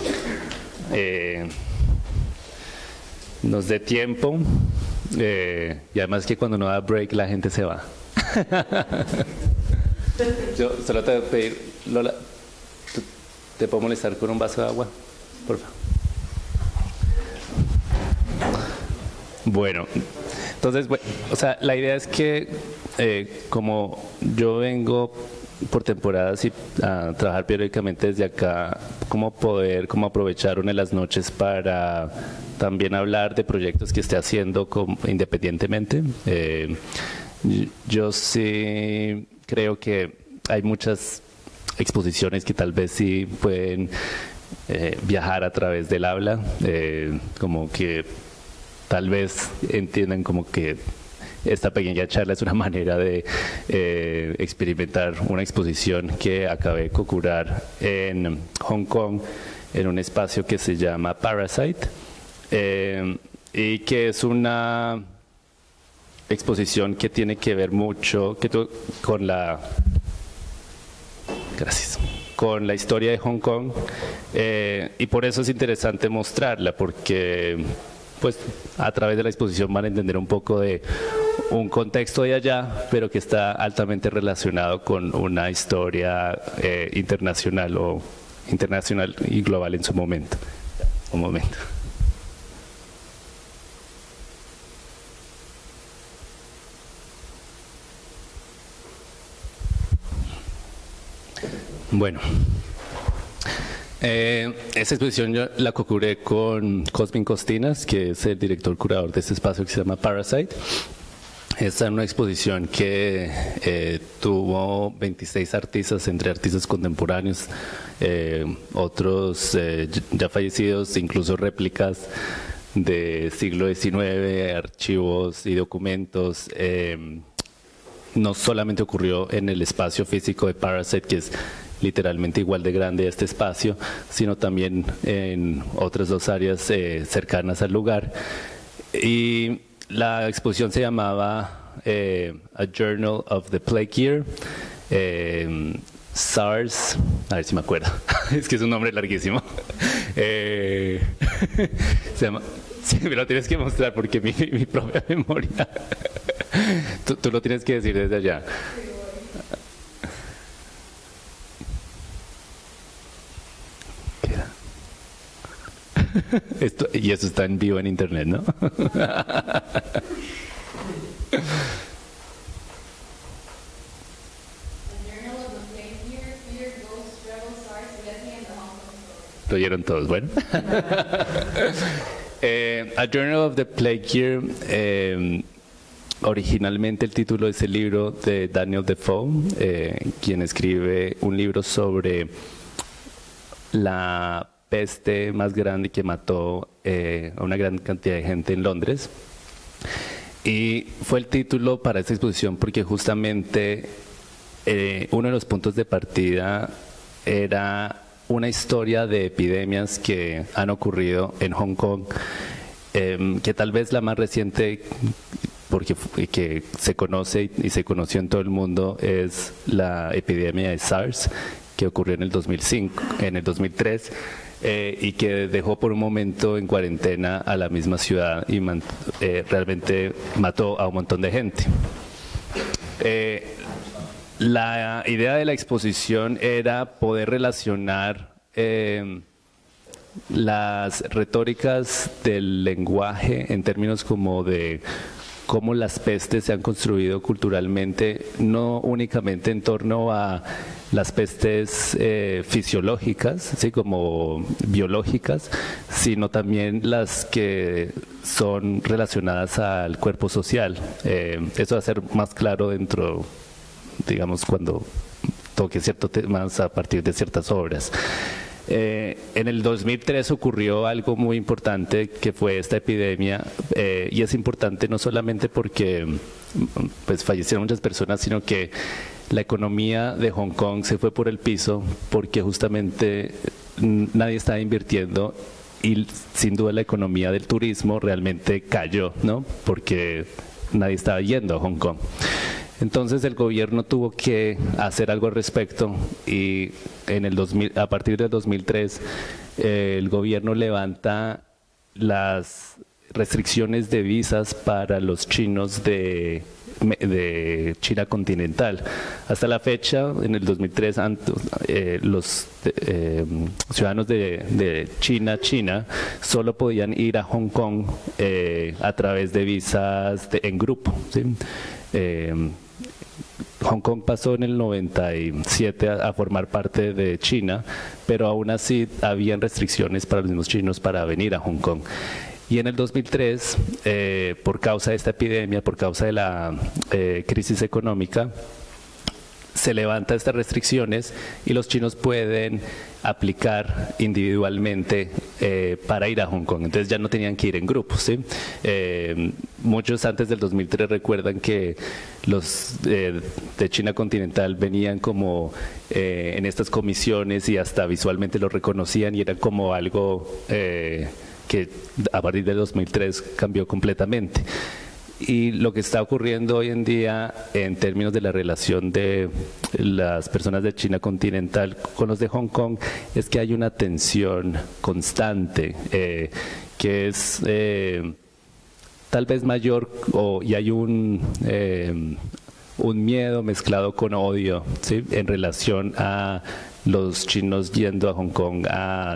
nos dé tiempo, y además que cuando no da break la gente se va. Yo solo te voy a pedir, Lola, ¿te puedo molestar con un vaso de agua? Por favor. Bueno, entonces, bueno, o sea, la idea es que como yo vengo por temporadas y a trabajar periódicamente desde acá, cómo aprovechar una de las noches para también hablar de proyectos que esté haciendo independientemente. Yo sí creo que hay muchas exposiciones que tal vez sí pueden viajar a través del habla, como que tal vez entiendan como que esta pequeña charla es una manera de experimentar una exposición que acabé de co-curar en Hong Kong en un espacio que se llama Parasite, y que es una exposición que tiene que ver mucho con la historia de Hong Kong, y por eso es interesante mostrarla, porque pues a través de la exposición van a entender un poco de un contexto de allá, pero que está altamente relacionado con una historia internacional y global en su momento. Un momento. Bueno. Esta exposición yo la co-curé con Cosmin Costinas, que es el director curador de este espacio que se llama Parasite. Esta es una exposición que tuvo 26 artistas, entre artistas contemporáneos, otros ya fallecidos, incluso réplicas de siglo XIX, archivos y documentos. No solamente ocurrió en el espacio físico de Parasite, que es literalmente igual de grande a este espacio, sino también en otras dos áreas cercanas al lugar. Y la exposición se llamaba A Journal of the Plague Year, SARS, a ver si me acuerdo, es que es un nombre larguísimo. Se llama, sí, me lo tienes que mostrar porque mi propia memoria. Tú lo tienes que decir desde allá. Y eso está en vivo en internet, ¿no? Lo oyeron todos, bueno. A Journal of the Plague Year, originalmente el título de ese libro de Daniel Defoe, quien escribe un libro sobre la peste más grande que mató a una gran cantidad de gente en Londres. Y fue el título para esta exposición porque justamente uno de los puntos de partida era una historia de epidemias que han ocurrido en Hong Kong, que tal vez la más reciente porque que se conoce y se conoció en todo el mundo es la epidemia de SARS que ocurrió en el 2003 y que dejó por un momento en cuarentena a la misma ciudad y realmente mató a un montón de gente. La idea de la exposición era poder relacionar las retóricas del lenguaje en términos como de cómo las pestes se han construido culturalmente, no únicamente en torno a las pestes fisiológicas, ¿sí? Como biológicas, sino también las que son relacionadas al cuerpo social. Eso va a ser más claro dentro, digamos, cuando toque ciertos temas a partir de ciertas obras. En el 2003 ocurrió algo muy importante que fue esta epidemia y es importante no solamente porque pues fallecieron muchas personas, sino que la economía de Hong Kong se fue por el piso porque justamente nadie estaba invirtiendo y sin duda la economía del turismo realmente cayó, ¿no? Porque nadie estaba yendo a Hong Kong. Entonces el gobierno tuvo que hacer algo al respecto y a partir del 2003 el gobierno levanta las restricciones de visas para los chinos de China continental. Hasta la fecha, en el 2003, los ciudadanos de China solo podían ir a Hong Kong a través de visas en grupo, ¿sí? Hong Kong pasó en el 97 a formar parte de China, pero aún así habían restricciones para los mismos chinos para venir a Hong Kong. Y en el 2003, por causa de esta epidemia, por causa de la crisis económica, se levantan estas restricciones y los chinos pueden aplicar individualmente para ir a Hong Kong. Entonces ya no tenían que ir en grupos, ¿sí? Muchos antes del 2003 recuerdan que los de China continental venían como en estas comisiones y hasta visualmente los reconocían y era como algo que a partir del 2003 cambió completamente. Y lo que está ocurriendo hoy en día en términos de la relación de las personas de China continental con los de Hong Kong es que hay una tensión constante que es tal vez mayor y hay un miedo mezclado con odio, ¿sí? En relación a los chinos yendo a Hong Kong a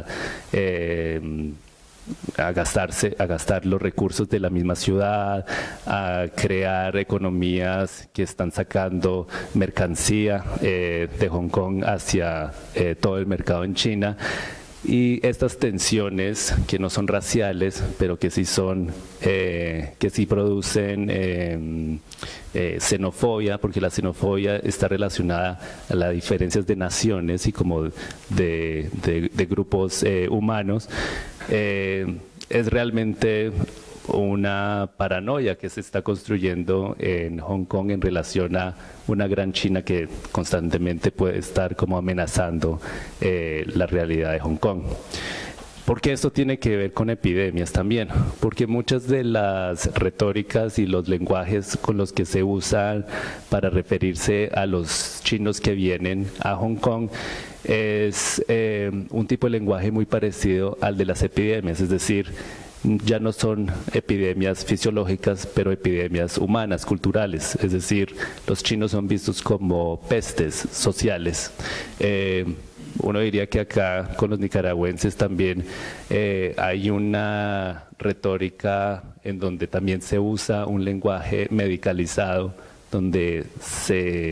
gastar los recursos de la misma ciudad, a crear economías que están sacando mercancía de Hong Kong hacia todo el mercado en China. Y estas tensiones que no son raciales, pero que sí son, que sí producen xenofobia, porque la xenofobia está relacionada a las diferencias de naciones y como de grupos humanos, es realmente una paranoia que se está construyendo en Hong Kong en relación a una gran China que constantemente puede estar como amenazando la realidad de Hong Kong. ¿Por qué esto tiene que ver con epidemias también? Porque muchas de las retóricas y los lenguajes con los que se usan para referirse a los chinos que vienen a Hong Kong es un tipo de lenguaje muy parecido al de las epidemias, es decir, ya no son epidemias fisiológicas, pero epidemias humanas, culturales, es decir, los chinos son vistos como pestes sociales. Uno diría que acá con los nicaragüenses también hay una retórica en donde también se usa un lenguaje medicalizado, donde se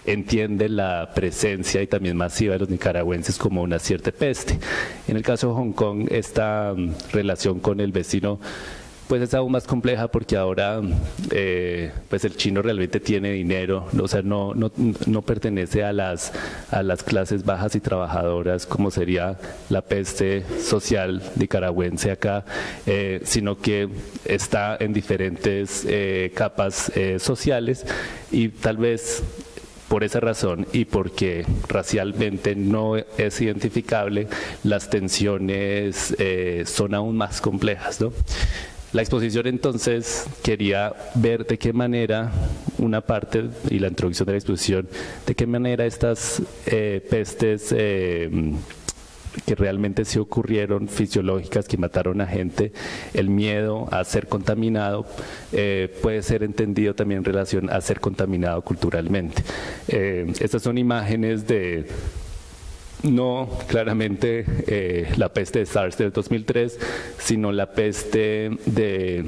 entiende la presencia y también masiva de los nicaragüenses como una cierta peste. En el caso de Hong Kong, esta relación con el vecino pues es aún más compleja porque ahora pues el chino realmente tiene dinero, o sea, no pertenece a las clases bajas y trabajadoras como sería la peste social nicaragüense acá, sino que está en diferentes capas sociales y tal vez por esa razón y porque racialmente no es identificable, las tensiones son aún más complejas, ¿no? La exposición entonces quería ver de qué manera una parte, y la introducción de la exposición, de qué manera estas pestes que realmente sí ocurrieron, fisiológicas, que mataron a gente, el miedo a ser contaminado puede ser entendido también en relación a ser contaminado culturalmente. Estas son imágenes de... No claramente la peste de SARS del 2003, sino la peste de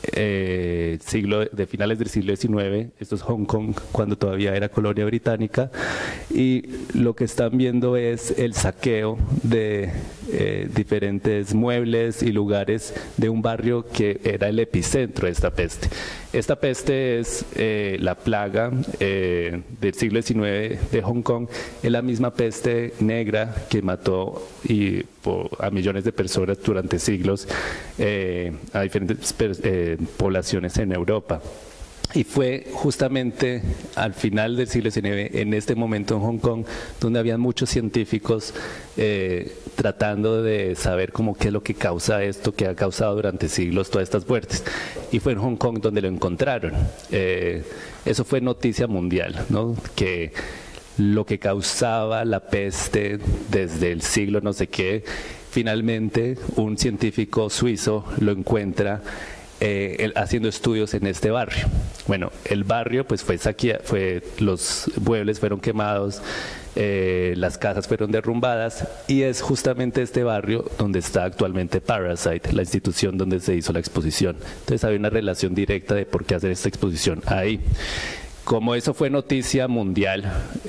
finales del siglo XIX. Esto es Hong Kong, cuando todavía era colonia británica, y lo que están viendo es el saqueo de diferentes muebles y lugares de un barrio que era el epicentro de esta peste. Esta peste es la plaga del siglo XIX de Hong Kong, es la misma peste negra que mató a millones de personas durante siglos a diferentes poblaciones en Europa. Y fue justamente al final del siglo XIX, en este momento en Hong Kong, donde había muchos científicos tratando de saber qué es lo que causa esto, que ha causado durante siglos todas estas muertes. Y fue en Hong Kong donde lo encontraron. Eso fue noticia mundial, ¿no? Que lo que causaba la peste desde el siglo no sé qué, finalmente un científico suizo lo encuentra haciendo estudios en este barrio. Bueno, el barrio pues fue saqueado, los muebles fueron quemados, las casas fueron derrumbadas, y es justamente este barrio donde está actualmente Parasite, la institución donde se hizo la exposición. Entonces había una relación directa de por qué hacer esta exposición ahí. Como eso fue noticia mundial,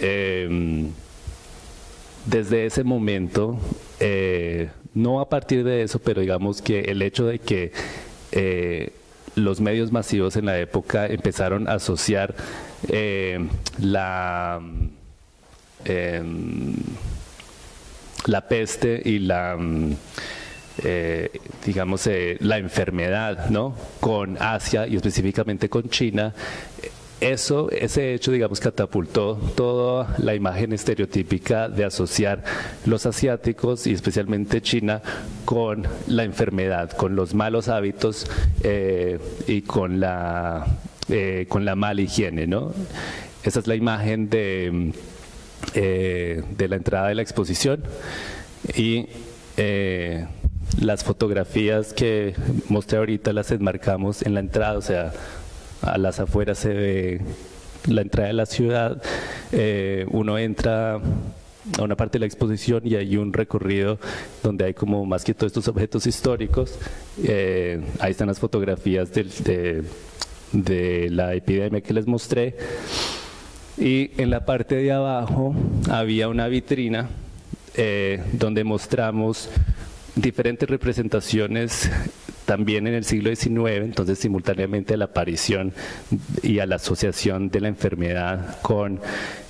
desde ese momento, no a partir de eso, pero digamos que el hecho de que los medios masivos en la época empezaron a asociar la peste y la enfermedad, ¿no?, con Asia y específicamente con China. Ese hecho, digamos, catapultó toda la imagen estereotípica de asociar los asiáticos y especialmente China con la enfermedad, con los malos hábitos y con la mala higiene, ¿no? Esa es la imagen de la entrada de la exposición, y las fotografías que mostré ahorita las enmarcamos en la entrada, o sea, a las afueras se ve la entrada de la ciudad, uno entra a una parte de la exposición y hay un recorrido donde hay como más que todos estos objetos históricos. Ahí están las fotografías de la epidemia que les mostré, y en la parte de abajo había una vitrina donde mostramos diferentes representaciones también en el siglo XIX, entonces simultáneamente a la aparición y a la asociación de la enfermedad con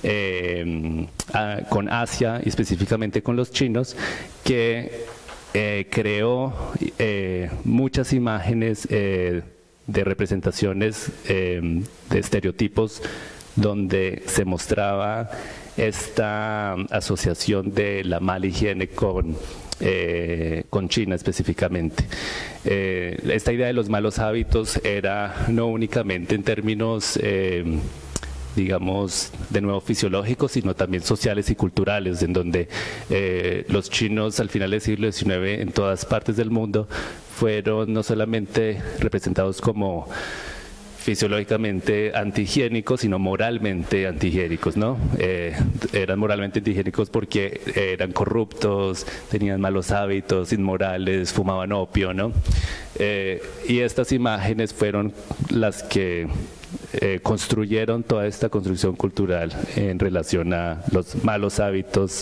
Asia y específicamente con los chinos, que creó muchas imágenes de representaciones de estereotipos donde se mostraba esta asociación de la mala higiene con China específicamente. Esta idea de los malos hábitos era no únicamente en términos digamos, de nuevo fisiológicos, sino también sociales y culturales, en donde los chinos al final del siglo XIX en todas partes del mundo fueron no solamente representados como fisiológicamente antihigiénicos, sino moralmente antihigiénicos, ¿no? Eran moralmente antihigiénicos porque eran corruptos, tenían malos hábitos, inmorales, fumaban opio, ¿no? Y estas imágenes fueron las que construyeron toda esta construcción cultural en relación a los malos hábitos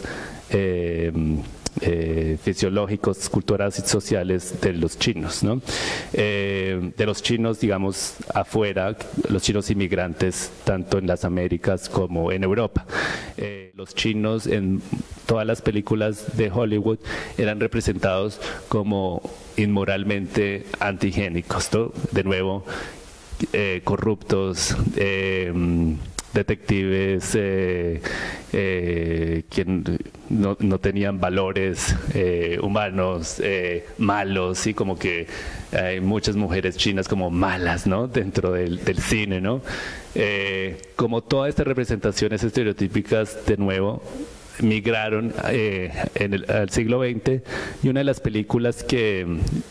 fisiológicos, culturales y sociales de los chinos, ¿no? De los chinos, digamos, afuera, los chinos inmigrantes, tanto en las Américas como en Europa. Los chinos en todas las películas de Hollywood eran representados como inmoralmente antihigiénicos, ¿no? De nuevo, corruptos, detectives que no tenían valores humanos, malos, y como que hay muchas mujeres chinas como malas, ¿no? Dentro del cine, ¿no? Como todas estas representaciones estereotípicas, de nuevo, migraron al siglo XX, y una de las películas que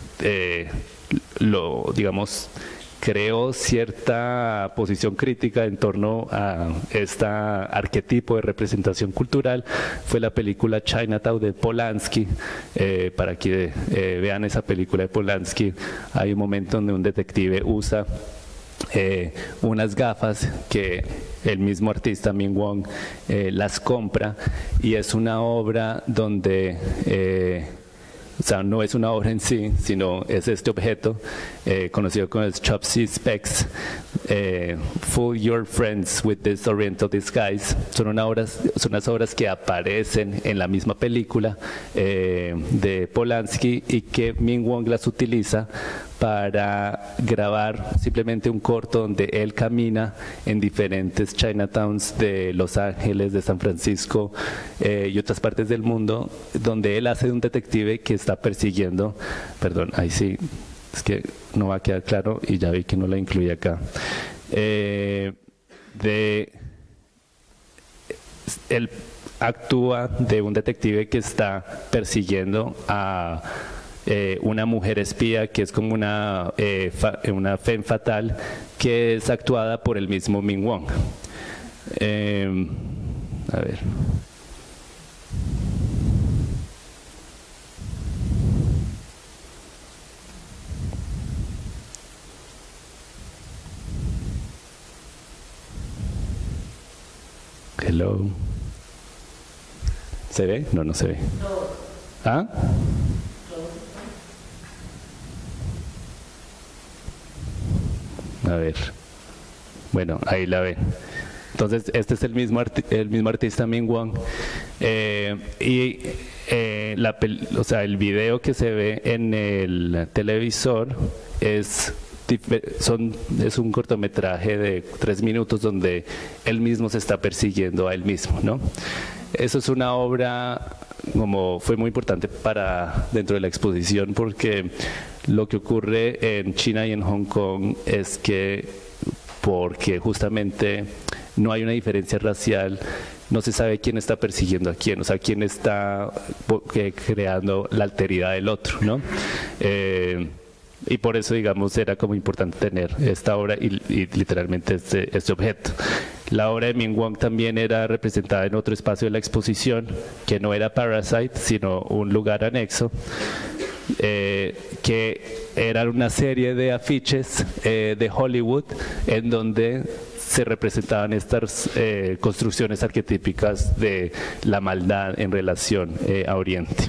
digamos, creó cierta posición crítica en torno a este arquetipo de representación cultural fue la película Chinatown de Polanski. Para que vean esa película de Polanski, hay un momento donde un detective usa unas gafas que el mismo artista Min Wong las compra, y es una obra donde o sea, no es una obra en sí, sino es este objeto conocido como el Chopsy Specs. Fool your friends with this oriental disguise. Son unas obras que aparecen en la misma película de Polanski, y que Min Wong las utiliza para grabar simplemente un corto donde él camina en diferentes Chinatowns de Los Ángeles, de San Francisco y otras partes del mundo, donde él hace de un detective que está persiguiendo, perdón, ahí sí, es que no va a quedar claro y ya vi que no la incluí acá, él actúa de un detective que está persiguiendo a una mujer espía, que es como una femme fatale, que es actuada por el mismo Min Wong. A ver. Hello. ¿Se ve? No, no se ve. ¿Ah? A ver, bueno, ahí la ven. Entonces, este es el mismo artista Min Wong, o sea, el video que se ve en el televisor es un cortometraje de 3 minutos donde él mismo se está persiguiendo a él mismo, ¿no? Eso es una obra, como fue muy importante dentro de la exposición, porque lo que ocurre en China y en Hong Kong es que, porque justamente no hay una diferencia racial, no se sabe quién está persiguiendo a quién, o sea, quién está creando la alteridad del otro, ¿no? Y por eso, digamos, era como importante tener esta obra y literalmente este objeto. La obra de Min Wong también era representada en otro espacio de la exposición, que no era Parasite, sino un lugar anexo, que eran una serie de afiches de Hollywood en donde se representaban estas construcciones arquetípicas de la maldad en relación a Oriente.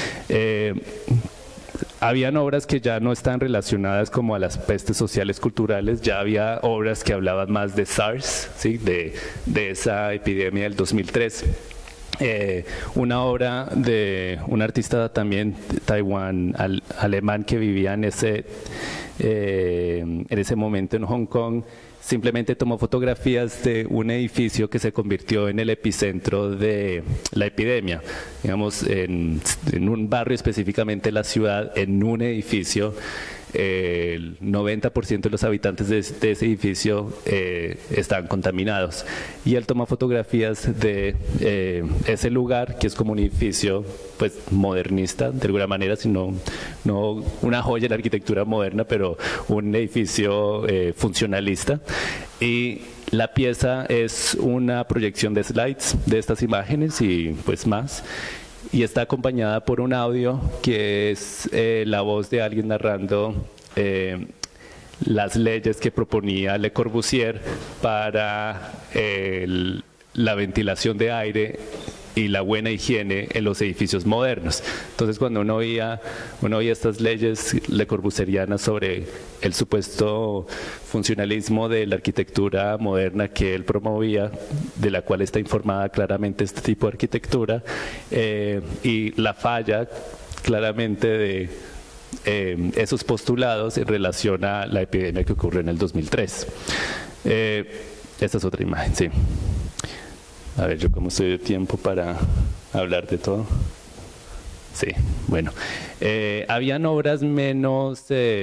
Habían obras que ya no están relacionadas como a las pestes sociales culturales, ya había obras que hablaban más de SARS, ¿sí? de esa epidemia del 2003. Una obra de un artista también Taiwán, alemán, que vivía en ese momento en Hong Kong, simplemente tomó fotografías de un edificio que se convirtió en el epicentro de la epidemia. Digamos, en un barrio, específicamente en la ciudad, en un edificio, el 90% de los habitantes de ese edificio están contaminados. Y él toma fotografías de ese lugar, que es como un edificio pues modernista, de alguna manera, sino no una joya de la arquitectura moderna, pero un edificio funcionalista. Y la pieza es una proyección de slides de estas imágenes y pues más. Y está acompañada por un audio que es la voz de alguien narrando las leyes que proponía Le Corbusier para la ventilación de aire y la buena higiene en los edificios modernos. Entonces, cuando uno oía estas leyes lecorbusierianas sobre el supuesto funcionalismo de la arquitectura moderna que él promovía, de la cual está informada claramente este tipo de arquitectura, y la falla claramente de esos postulados en relación a la epidemia que ocurrió en el 2003. Esta es otra imagen, sí. A ver, yo cómo estoy de tiempo para hablar de todo. Sí, bueno. Habían obras menos,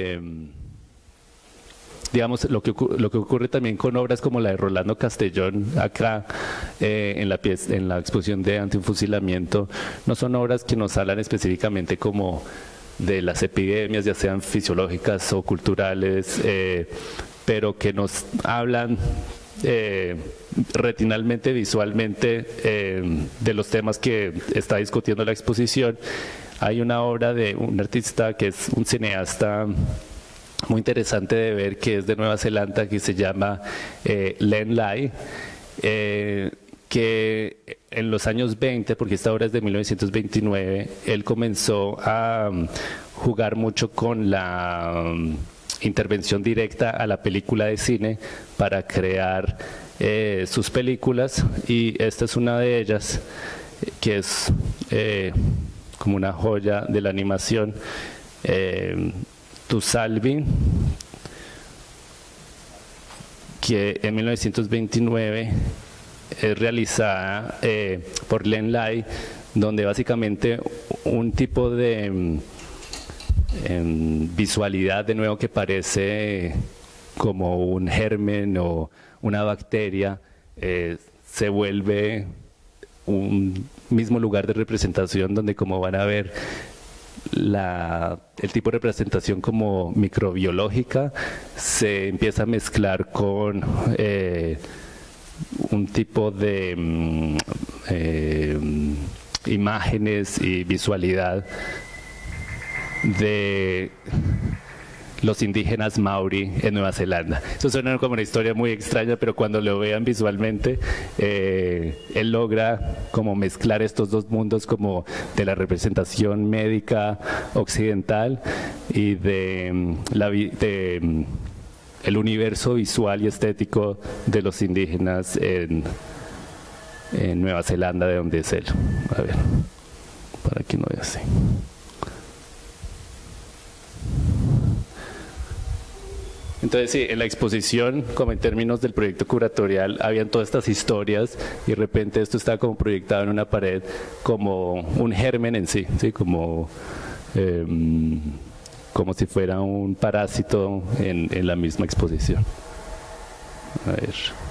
digamos, lo que ocurre también con obras como la de Rolando Castellón acá en la exposición de Antifusilamiento, no son obras que nos hablan específicamente como de las epidemias, ya sean fisiológicas o culturales, pero que nos hablan retinalmente, visualmente, de los temas que está discutiendo la exposición. Hay una obra de un artista que es un cineasta muy interesante de ver, que es de Nueva Zelanda, que se llama Len Lai, que en los años 20, porque esta obra es de 1929, él comenzó a jugar mucho con la intervención directa a la película de cine para crear sus películas, y esta es una de ellas, que es como una joya de la animación, Tu Salvi, que en 1929 es realizada por Len Lai, donde básicamente un tipo de visualidad, de nuevo, que parece como un germen o una bacteria, se vuelve un mismo lugar de representación, donde, como van a ver, el tipo de representación como microbiológica se empieza a mezclar con un tipo de imágenes y visualidad de los indígenas maori en Nueva Zelanda. Eso suena como una historia muy extraña, pero cuando lo vean visualmente, él logra como mezclar estos dos mundos, como de la representación médica occidental y de el universo visual y estético de los indígenas en Nueva Zelanda, de donde es él. A ver, para que no vea así. Entonces, sí, en la exposición, como en términos del proyecto curatorial, habían todas estas historias, y de repente esto estaba como proyectado en una pared como un germen en sí, ¿sí? Como si fuera un parásito en la misma exposición. A ver.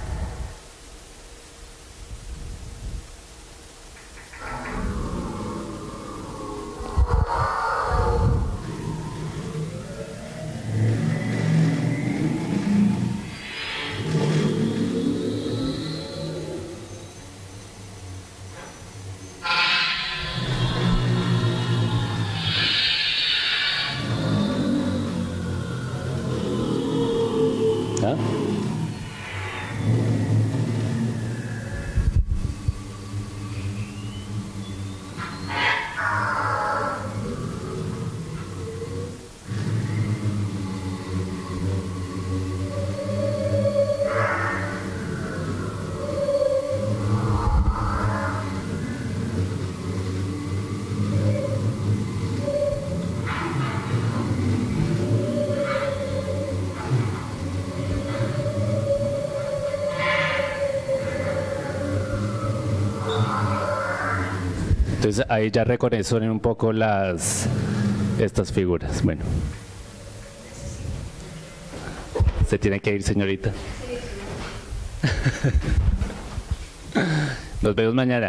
Entonces ahí ya reconocen un poco estas figuras. Bueno, se tiene que ir, señorita. Nos vemos mañana.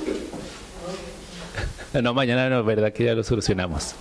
No, mañana no, verdad que ya lo solucionamos.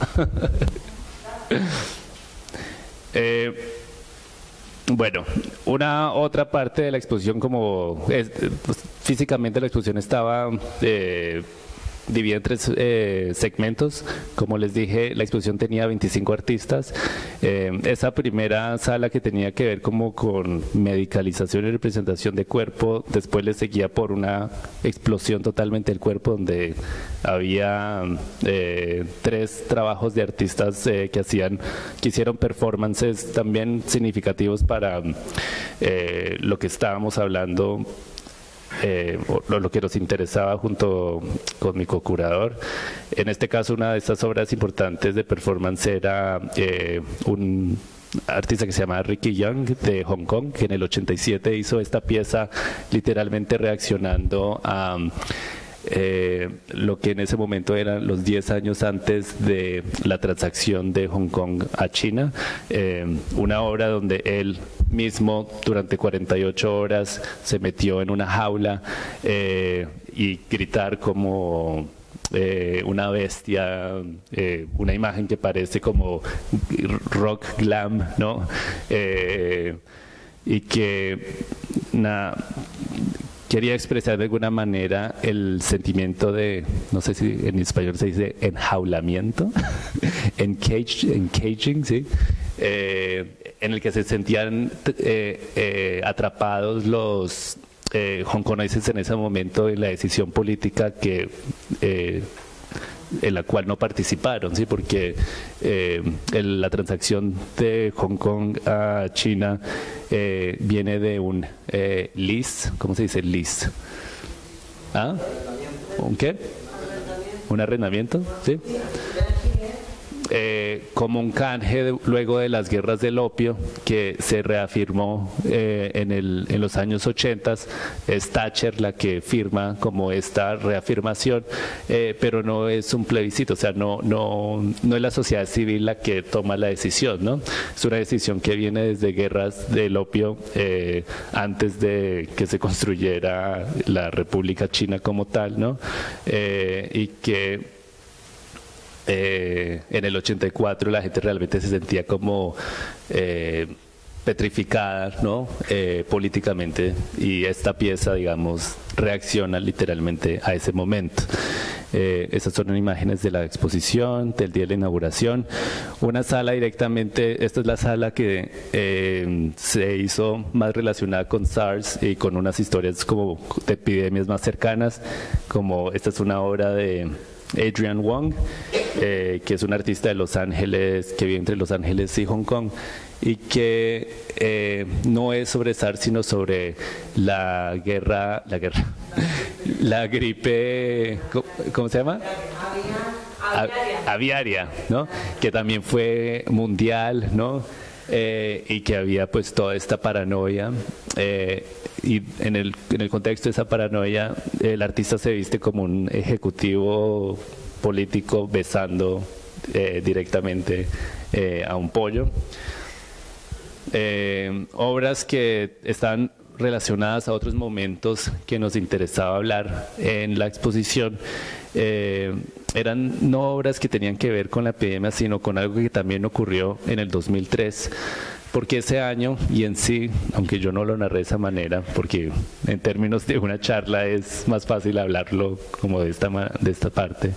Bueno, una otra parte de la exposición, físicamente la exposición estaba divide en 3 segmentos. Como les dije, la exposición tenía 25 artistas. Esa primera sala que tenía que ver como con medicalización y representación de cuerpo, después le seguía por una explosión totalmente del cuerpo, donde había 3 trabajos de artistas que hicieron performances también significativos para lo que estábamos hablando, lo que nos interesaba junto con mi co-curador. En este caso, una de estas obras importantes de performance era un artista que se llama Ricky Young de Hong Kong, que en el 87 hizo esta pieza literalmente reaccionando a lo que en ese momento eran los 10 años antes de la transacción de Hong Kong a China, una obra donde él mismo durante 48 horas se metió en una jaula y gritar como una bestia, una imagen que parece como rock glam, ¿no? Y que quería expresar de alguna manera el sentimiento de, no sé si en español se dice enjaulamiento, encaging, ¿sí? En el que se sentían atrapados los hongkoneses en ese momento en la decisión política en la cual no participaron, ¿sí? Porque la transacción de Hong Kong a China viene de un lease, ¿cómo se dice lease? ¿Ah? ¿Un qué? ¿Un arrendamiento? ¿Sí? Como un canje luego de las guerras del opio que se reafirmó en los años 80. Es Thatcher la que firma como esta reafirmación, pero no es un plebiscito, o sea, no es la sociedad civil la que toma la decisión, ¿no? Es una decisión que viene desde guerras del opio antes de que se construyera la República China como tal, ¿no? Y que en el 84 la gente realmente se sentía como petrificada, ¿no? Políticamente, y esta pieza, digamos, reacciona literalmente a ese momento. Esas son imágenes de la exposición, del día de la inauguración. Una sala directamente, esta es la sala que se hizo más relacionada con SARS y con unas historias como de epidemias más cercanas, como esta es una obra de Adrian Wong, que es un artista de Los Ángeles, que vive entre Los Ángeles y Hong Kong, y que no es sobre SARS, sino sobre la gripe, ¿cómo se llama? Aviaria, ¿no? Que también fue mundial, ¿no? Y que había pues toda esta paranoia, y en el contexto de esa paranoia el artista se viste como un ejecutivo político besando directamente a un pollo. Obras que están relacionadas a otros momentos que nos interesaba hablar en la exposición, eran no obras que tenían que ver con la epidemia, sino con algo que también ocurrió en el 2003, porque ese año, y en sí, aunque yo no lo narré de esa manera, porque en términos de una charla es más fácil hablarlo como de esta parte,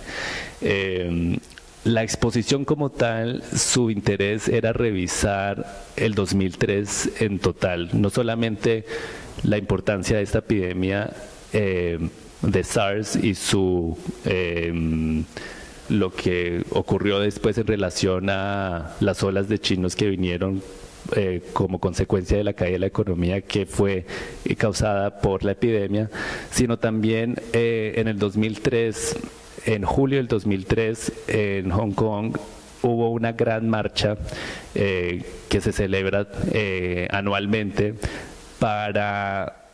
la exposición como tal, su interés era revisar el 2003 en total, no solamente la importancia de esta epidemia de SARS y lo que ocurrió después en relación a las olas de chinos que vinieron como consecuencia de la caída de la economía que fue causada por la epidemia, sino también en el 2003, en julio del 2003, en Hong Kong hubo una gran marcha que se celebra anualmente para,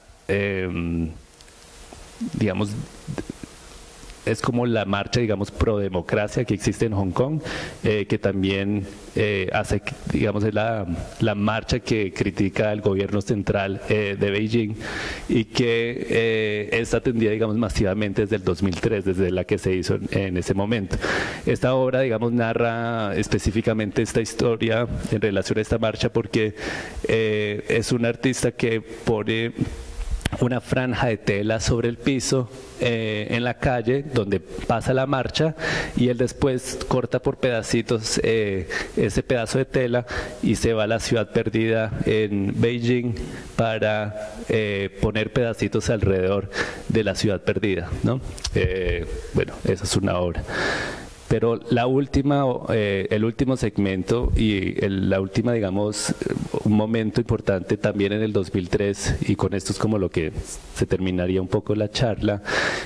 digamos, es como la marcha, digamos, pro democracia que existe en Hong Kong, que también hace, digamos, es la marcha que critica al gobierno central de Beijing, y que es atendida, digamos, masivamente desde el 2003, desde la que se hizo en ese momento. Esta obra, digamos, narra específicamente esta historia en relación a esta marcha, porque es un artista que pone una franja de tela sobre el piso en la calle donde pasa la marcha, y él después corta por pedacitos ese pedazo de tela y se va a la ciudad perdida en Beijing para poner pedacitos alrededor de la ciudad perdida, ¿no? Bueno, esa es una obra. Pero la última, el último segmento y la última, digamos, un momento importante también en el 2003, y con esto es como lo que se terminaría un poco la charla,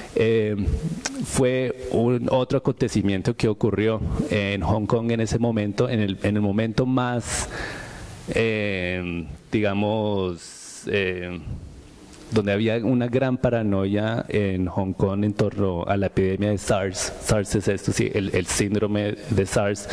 fue otro acontecimiento que ocurrió en Hong Kong en ese momento, en el momento más, digamos, donde había una gran paranoia en Hong Kong en torno a la epidemia de SARS. SARS es esto, sí, el síndrome de SARS.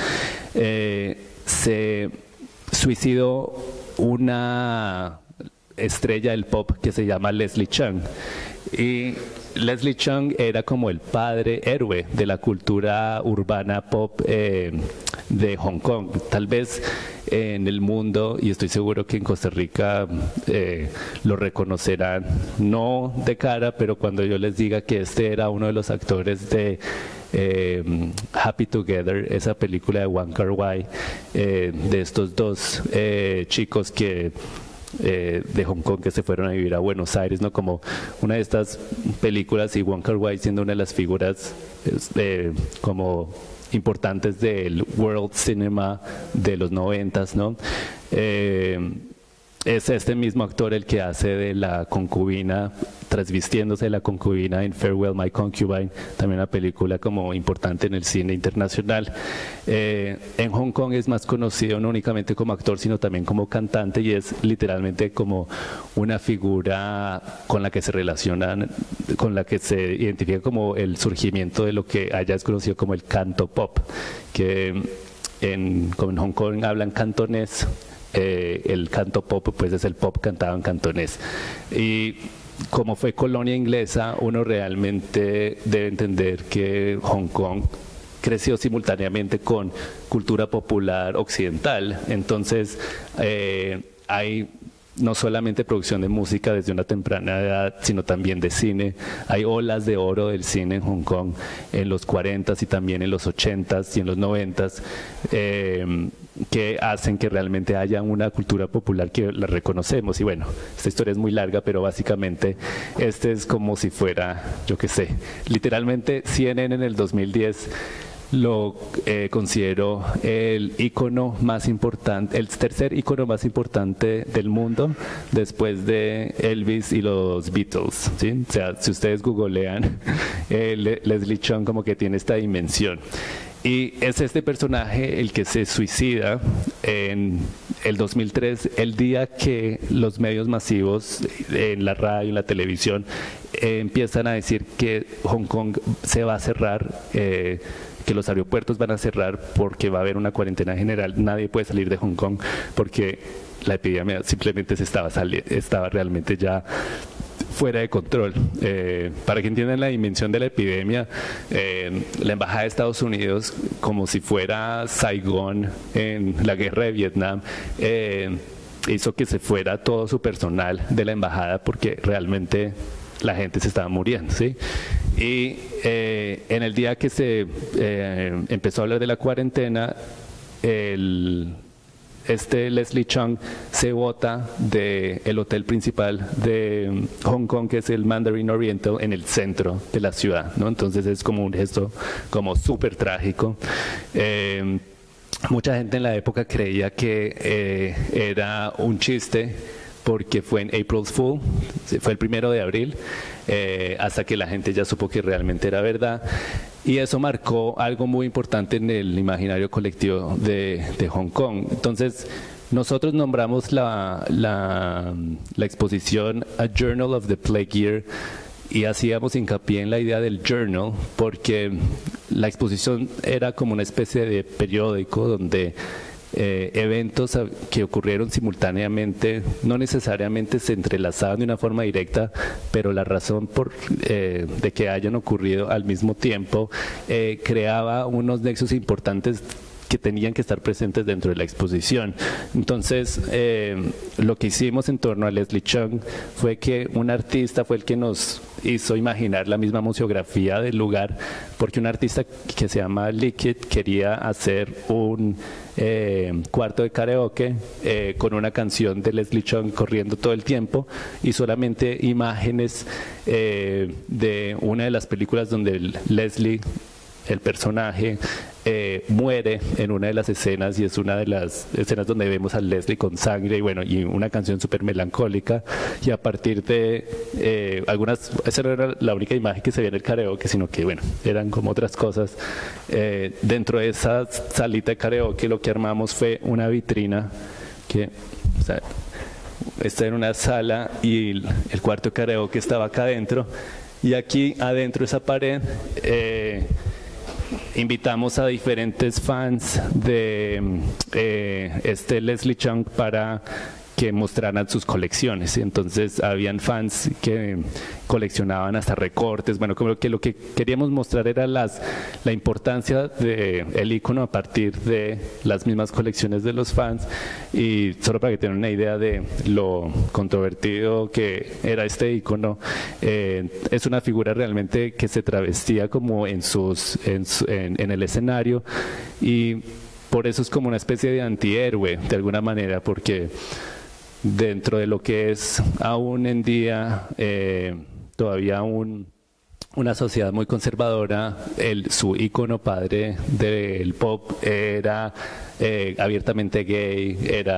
Se suicidó una estrella del pop que se llama Leslie Cheung. Y Leslie Cheung era como el padre héroe de la cultura urbana pop de Hong Kong. Tal vez en el mundo, y estoy seguro que en Costa Rica lo reconocerán, no de cara, pero cuando yo les diga que este era uno de los actores de Happy Together, esa película de Wong Kar-wai, de estos dos chicos que de Hong Kong que se fueron a vivir a Buenos Aires, ¿no? Como una de estas películas, y Wong Kar-wai siendo una de las figuras como importantes del world cinema de los 90s, ¿no? Es este mismo actor el que hace de la concubina, transvistiéndose de la concubina en Farewell My Concubine, también una película como importante en el cine internacional. En Hong Kong es más conocido no únicamente como actor, sino también como cantante, y es literalmente como una figura con la que se relacionan, con la que se identifica como el surgimiento de lo que allá es conocido como el canto pop, que como en Hong Kong hablan cantonés. El canto pop pues es el pop cantado en cantonés, y como fue colonia inglesa, uno realmente debe entender que Hong Kong creció simultáneamente con cultura popular occidental. Entonces hay no solamente producción de música desde una temprana edad, sino también de cine. Hay olas de oro del cine en Hong Kong en los 40s y también en los 80s y en los 90s, que hacen que realmente haya una cultura popular que la reconocemos. Y bueno, esta historia es muy larga, pero básicamente este es como si fuera, yo qué sé, literalmente CNN en el 2010 lo considero el ícono más importante, el tercer ícono más importante del mundo después de Elvis y los Beatles, ¿sí? O sea, si ustedes googlean, Leslie Cheung como que tiene esta dimensión. Y es este personaje el que se suicida en el 2003, el día que los medios masivos, en la radio, en la televisión, empiezan a decir que Hong Kong se va a cerrar, que los aeropuertos van a cerrar porque va a haber una cuarentena general. Nadie puede salir de Hong Kong porque la epidemia simplemente estaba realmente ya fuera de control. Para que entiendan la dimensión de la epidemia, la Embajada de Estados Unidos, como si fuera Saigón en la guerra de Vietnam, hizo que se fuera todo su personal de la embajada porque realmente la gente se estaba muriendo, ¿sí? Y en el día que se empezó a hablar de la cuarentena, Leslie Cheung se bota del hotel principal de Hong Kong, que es el Mandarin Oriental, en el centro de la ciudad, ¿no? Entonces es como un gesto como súper trágico. Mucha gente en la época creía que era un chiste porque fue en April's Fool, fue el 1 de abril, hasta que la gente ya supo que realmente era verdad. Y eso marcó algo muy importante en el imaginario colectivo de Hong Kong. Entonces, nosotros nombramos la exposición A Journal of the Plague Year, y hacíamos hincapié en la idea del journal porque la exposición era como una especie de periódico donde eventos que ocurrieron simultáneamente no necesariamente se entrelazaban de una forma directa, pero la razón de que hayan ocurrido al mismo tiempo creaba unos nexos importantes que tenían que estar presentes dentro de la exposición. Entonces, lo que hicimos en torno a Leslie Cheung fue que un artista fue el que nos hizo imaginar la misma museografía del lugar, porque un artista que se llama Liquid quería hacer un cuarto de karaoke con una canción de Leslie Cheung corriendo todo el tiempo y solamente imágenes de una de las películas donde Leslie, el personaje, muere en una de las escenas, y es una de las escenas donde vemos a Leslie con sangre y bueno, y una canción súper melancólica, y a partir de esa no era la única imagen que se veía en el karaoke, sino que bueno, eran como otras cosas. Dentro de esa salita de karaoke lo que armamos fue una vitrina que, o sea, está en una sala y el cuarto de karaoke estaba acá adentro, y aquí adentro de esa pared invitamos a diferentes fans de Leslie Cheung para que mostraran sus colecciones. Entonces habían fans que coleccionaban hasta recortes. Bueno, como que lo que queríamos mostrar era la importancia del icono a partir de las mismas colecciones de los fans, y solo para que tengan una idea de lo controvertido que era este icono, es una figura realmente que se travestía como en el escenario, y por eso es como una especie de antihéroe de alguna manera, porque dentro de lo que es aún en día todavía una sociedad muy conservadora, su ícono padre del pop era abiertamente gay,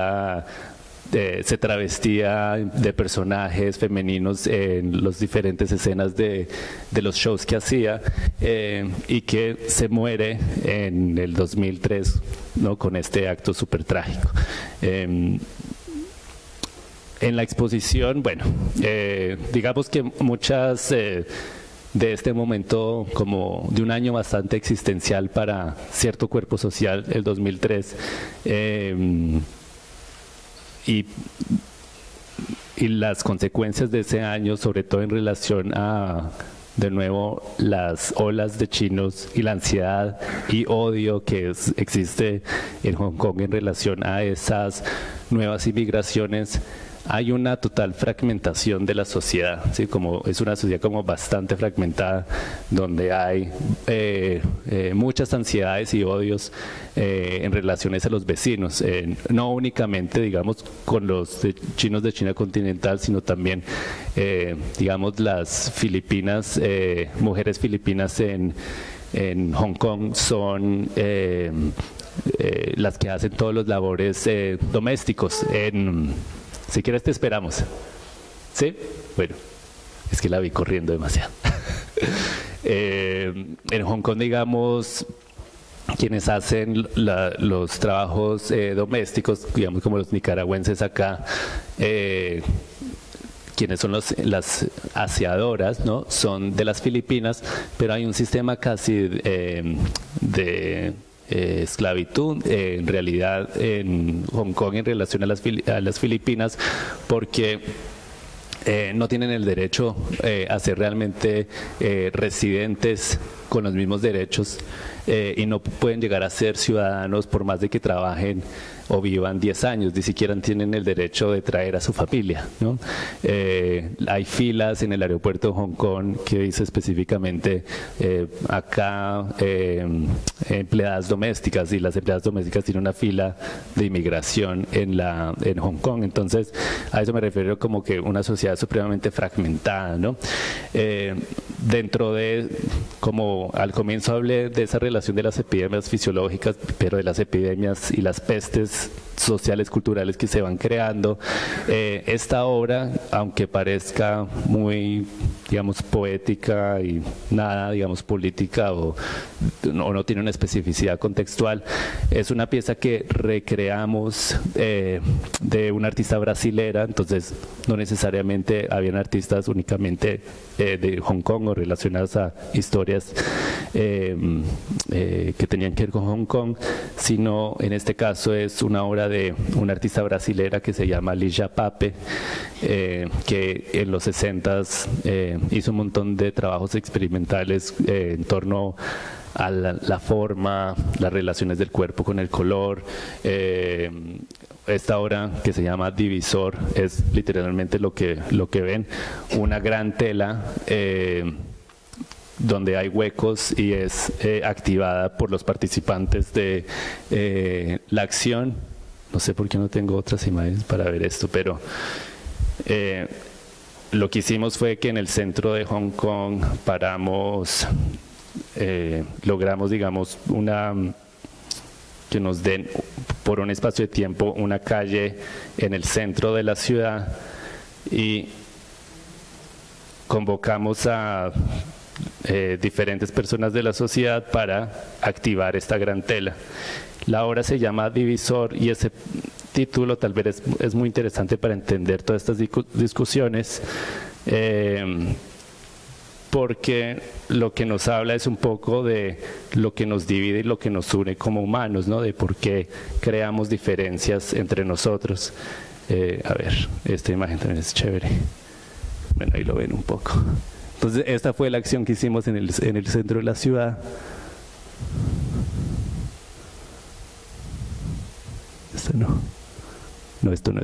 se travestía de personajes femeninos en las diferentes escenas de los shows que hacía, y que se muere en el 2003, ¿no?, con este acto súper trágico. En la exposición, bueno, digamos que muchas de este momento, como de un año bastante existencial para cierto cuerpo social, el 2003, y las consecuencias de ese año, sobre todo en relación a, de nuevo, las olas de chinos y la ansiedad y odio que existe en Hong Kong en relación a esas nuevas inmigraciones. Hay una total fragmentación de la sociedad, ¿sí? Como es una sociedad como bastante fragmentada, donde hay muchas ansiedades y odios en relaciones a los vecinos, no únicamente, digamos, con los chinos de China continental, sino también, digamos, las filipinas, mujeres filipinas en Hong Kong son las que hacen todos los labores domésticos. Si quieres te esperamos. ¿Sí? Bueno, es que la vi corriendo demasiado. En Hong Kong, digamos, quienes hacen los trabajos domésticos, digamos como los nicaragüenses acá, quienes son las aseadoras, ¿no?, son de las Filipinas, pero hay un sistema casi de esclavitud en realidad en Hong Kong en relación a las Filipinas, porque no tienen el derecho a ser realmente residentes con los mismos derechos, y no pueden llegar a ser ciudadanos por más de que trabajen o vivan 10 años, ni siquiera tienen el derecho de traer a su familia, ¿no? Hay filas en el aeropuerto de Hong Kong que dice específicamente acá empleadas domésticas, y las empleadas domésticas tienen una fila de inmigración en Hong Kong. Entonces a eso me refiero como que una sociedad supremamente fragmentada, ¿no? Dentro de, como al comienzo hablé de esa relación de las epidemias fisiológicas, pero de las epidemias y las pestes sociales, culturales que se van creando, esta obra, aunque parezca muy, digamos, poética y nada, digamos, política o no tiene una especificidad contextual, es una pieza que recreamos de una artista brasilera. Entonces no necesariamente habían artistas únicamente de Hong Kong o relacionadas a historias que tenían que ver con Hong Kong, sino en este caso es una obra de una artista brasilera que se llama Lígia Pape, que en los 60s hizo un montón de trabajos experimentales en torno a la forma, las relaciones del cuerpo con el color. Esta obra que se llama Divisor es literalmente lo que ven, una gran tela donde hay huecos y es activada por los participantes de la acción. No sé por qué no tengo otras imágenes para ver esto, pero lo que hicimos fue que en el centro de Hong Kong logramos, digamos, que nos den por un espacio de tiempo una calle en el centro de la ciudad y convocamos a diferentes personas de la sociedad para activar esta gran tela. La obra se llama Divisor y ese título tal vez es muy interesante para entender todas estas discusiones, porque lo que nos habla es un poco de lo que nos divide y lo que nos une como humanos, ¿no? De por qué creamos diferencias entre nosotros. A ver, esta imagen también es chévere. Bueno, ahí lo ven un poco. Entonces, esta fue la acción que hicimos en el centro de la ciudad. Esto no. No, esto.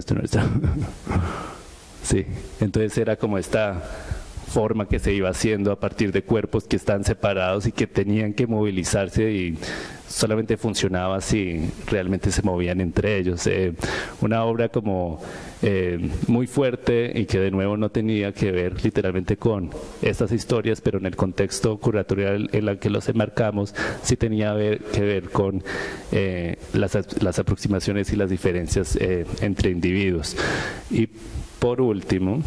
Sí, entonces era como esta forma que se iba haciendo a partir de cuerpos que están separados y que tenían que movilizarse y solamente funcionaba si realmente se movían entre ellos. Una obra como muy fuerte y que de nuevo no tenía que ver literalmente con estas historias, pero en el contexto curatorial en el que los enmarcamos sí tenía que ver con las aproximaciones y las diferencias entre individuos. Y por último,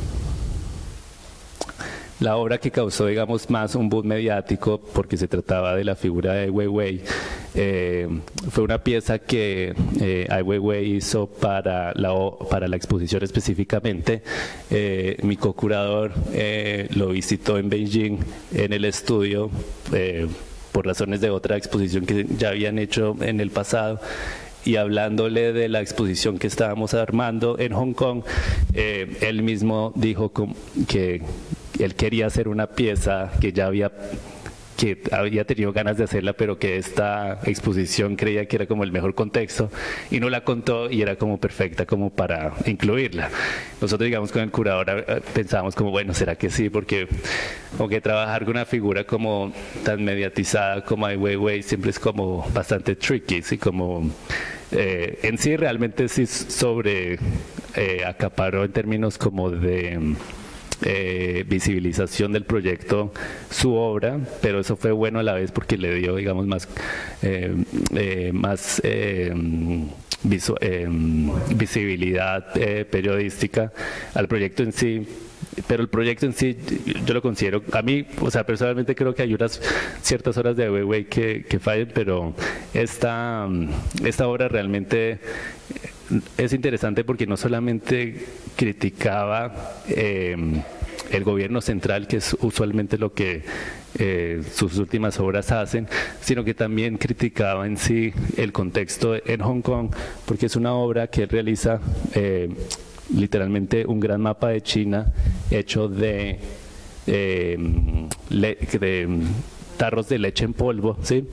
la obra que causó, digamos, más un boom mediático, porque se trataba de la figura de Ai Weiwei, fue una pieza que Ai Weiwei hizo para la exposición específicamente. Mi co-curador lo visitó en Beijing, en el estudio, por razones de otra exposición que ya habían hecho en el pasado. Y hablándole de la exposición que estábamos armando en Hong Kong, él mismo dijo que él quería hacer una pieza que había tenido ganas de hacerla, pero que esta exposición creía que era como el mejor contexto y no la contó y era como perfecta como para incluirla. Nosotros, digamos, con el curador pensábamos como, bueno, ¿será que sí? Porque trabajar con una figura como tan mediatizada como Ai Weiwei siempre es como bastante tricky, ¿sí? Como en sí realmente sí acaparó en términos como de visibilización del proyecto su obra, pero eso fue bueno a la vez porque le dio, digamos, más visibilidad periodística al proyecto en sí. Pero el proyecto en sí, yo lo considero, a mí, o sea, personalmente creo que hay ciertas horas de Ai Weiwei que fallen, pero esta obra realmente es interesante porque no solamente criticaba el gobierno central, que es usualmente lo que sus últimas obras hacen, sino que también criticaba en sí el contexto en Hong Kong, porque es una obra que él realiza literalmente un gran mapa de China hecho de tarros de leche en polvo, ¿sí?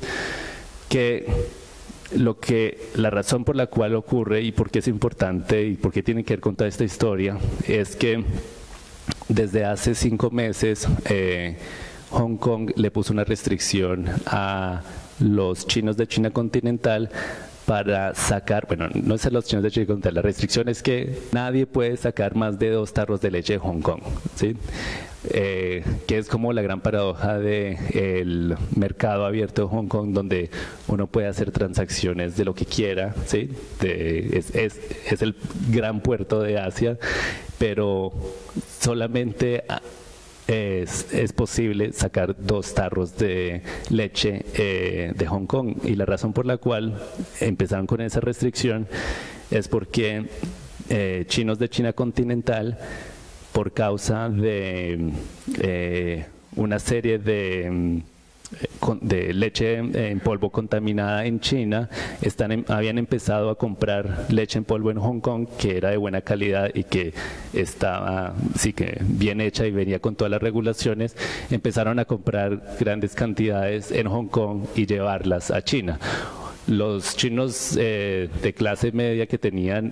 La razón por la cual ocurre y por qué es importante y por qué tiene que ver con toda esta historia es que desde hace 5 meses Hong Kong le puso una restricción a los chinos de China continental para sacar, bueno, no es a los chinos de China continental, la restricción es que nadie puede sacar más de 2 tarros de leche de Hong Kong, ¿sí? Que es como la gran paradoja del mercado abierto de Hong Kong, donde uno puede hacer transacciones de lo que quiera, ¿sí? Es el gran puerto de Asia, pero solamente es posible sacar 2 tarros de leche de Hong Kong, y la razón por la cual empezaron con esa restricción es porque chinos de China continental, por causa de una serie de de leche en polvo contaminada en China, habían empezado a comprar leche en polvo en Hong Kong que era de buena calidad y que estaba sí que bien hecha y venía con todas las regulaciones. Empezaron a comprar grandes cantidades en Hong Kong y llevarlas a China. Los chinos de clase media que tenían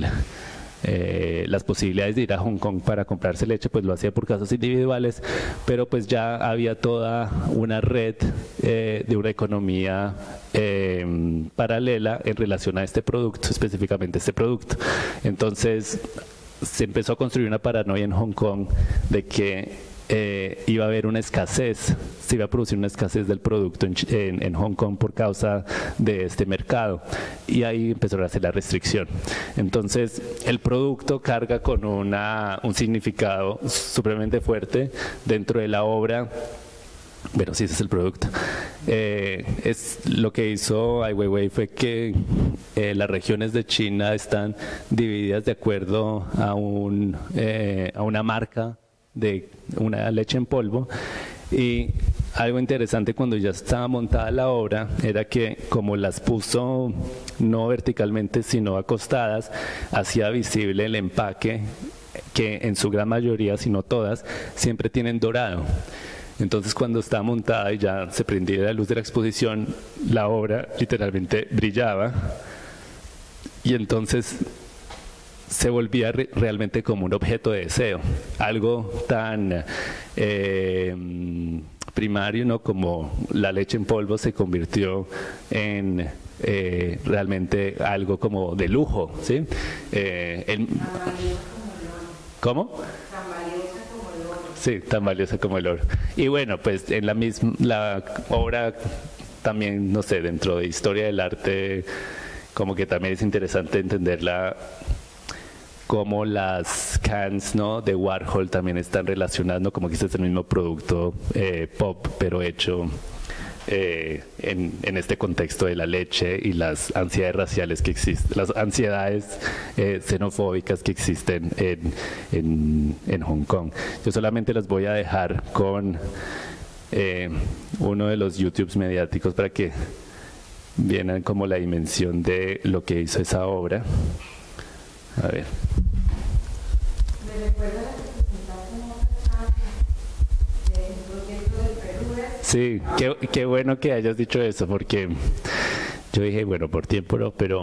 las posibilidades de ir a Hong Kong para comprarse leche, pues lo hacía por casos individuales, pero pues ya había toda una red de una economía paralela en relación a este producto, específicamente este producto. Entonces se empezó a construir una paranoia en Hong Kong de que iba a haber una escasez, se iba a producir una escasez del producto en Hong Kong por causa de este mercado, y ahí empezó a hacer la restricción. Entonces el producto carga con un significado supremamente fuerte dentro de la obra. Bueno, sí, ese es el producto. Es lo que hizo Ai Weiwei fue que las regiones de China están divididas de acuerdo a una marca de una leche en polvo, y algo interesante cuando ya estaba montada la obra era que como las puso no verticalmente sino acostadas, hacía visible el empaque que en su gran mayoría, si no todas, siempre tienen dorado. Entonces cuando estaba montada y ya se prendía la luz de la exposición, la obra literalmente brillaba, y entonces se volvía realmente como un objeto de deseo, algo tan primario, ¿no? Como la leche en polvo se convirtió en realmente algo como de lujo, ¿sí? ¿Cómo? Sí, tan valiosa como el oro. Y bueno, pues en la obra también, no sé, dentro de historia del arte, como que también es interesante entenderla, como las cans, ¿no?, de Warhol también están relacionadas, ¿no? Como que este es el mismo producto pop, pero hecho en este contexto de la leche y las ansiedades raciales que existen, las ansiedades xenofóbicas que existen en Hong Kong. Yo solamente las voy a dejar con uno de los YouTubes mediáticos para que vean como la dimensión de lo que hizo esa obra. A ver. ¿Me recuerda la que presentaste en otra charla del proyecto del Perú? Sí, qué bueno que hayas dicho eso, porque yo dije, bueno, por tiempo no, pero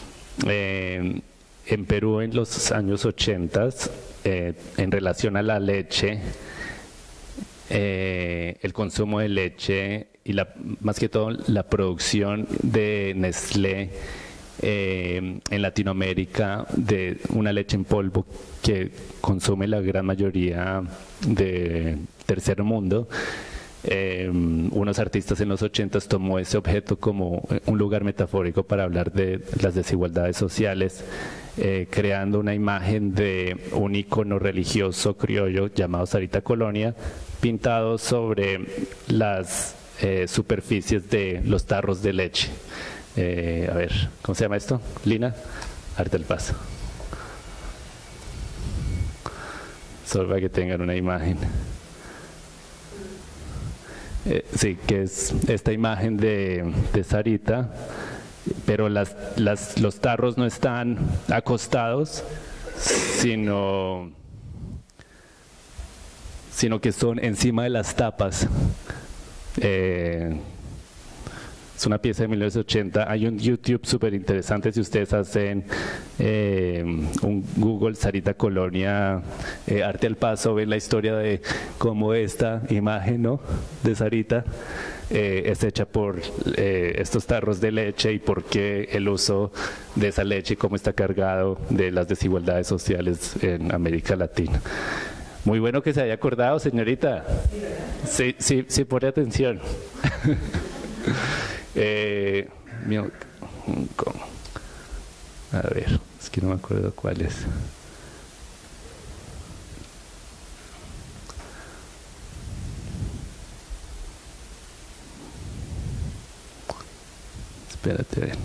en Perú en los años 80, en relación a la leche, el consumo de leche y más que todo la producción de Nestlé en Latinoamérica, de una leche en polvo que consume la gran mayoría de tercer mundo. Unos artistas en los 80s tomó ese objeto como un lugar metafórico para hablar de las desigualdades sociales, creando una imagen de un ícono religioso criollo llamado Sarita Colonia, pintado sobre las superficies de los tarros de leche. A ver, ¿cómo se llama esto? Lina, Arte del Paso. Solo para que tengan una imagen. Sí, que es esta imagen de Sarita, pero los tarros no están acostados, sino que son encima de las tapas. Es una pieza de 1980. Hay un YouTube súper interesante si ustedes hacen un Google Sarita Colonia Arte al Paso, ven la historia de cómo esta imagen, ¿no?, de Sarita es hecha por estos tarros de leche, y por qué el uso de esa leche y cómo está cargado de las desigualdades sociales en América Latina. Muy bueno que se haya acordado, señorita. Sí, pone atención. A ver, es que no me acuerdo cuál es. Espérate, ven.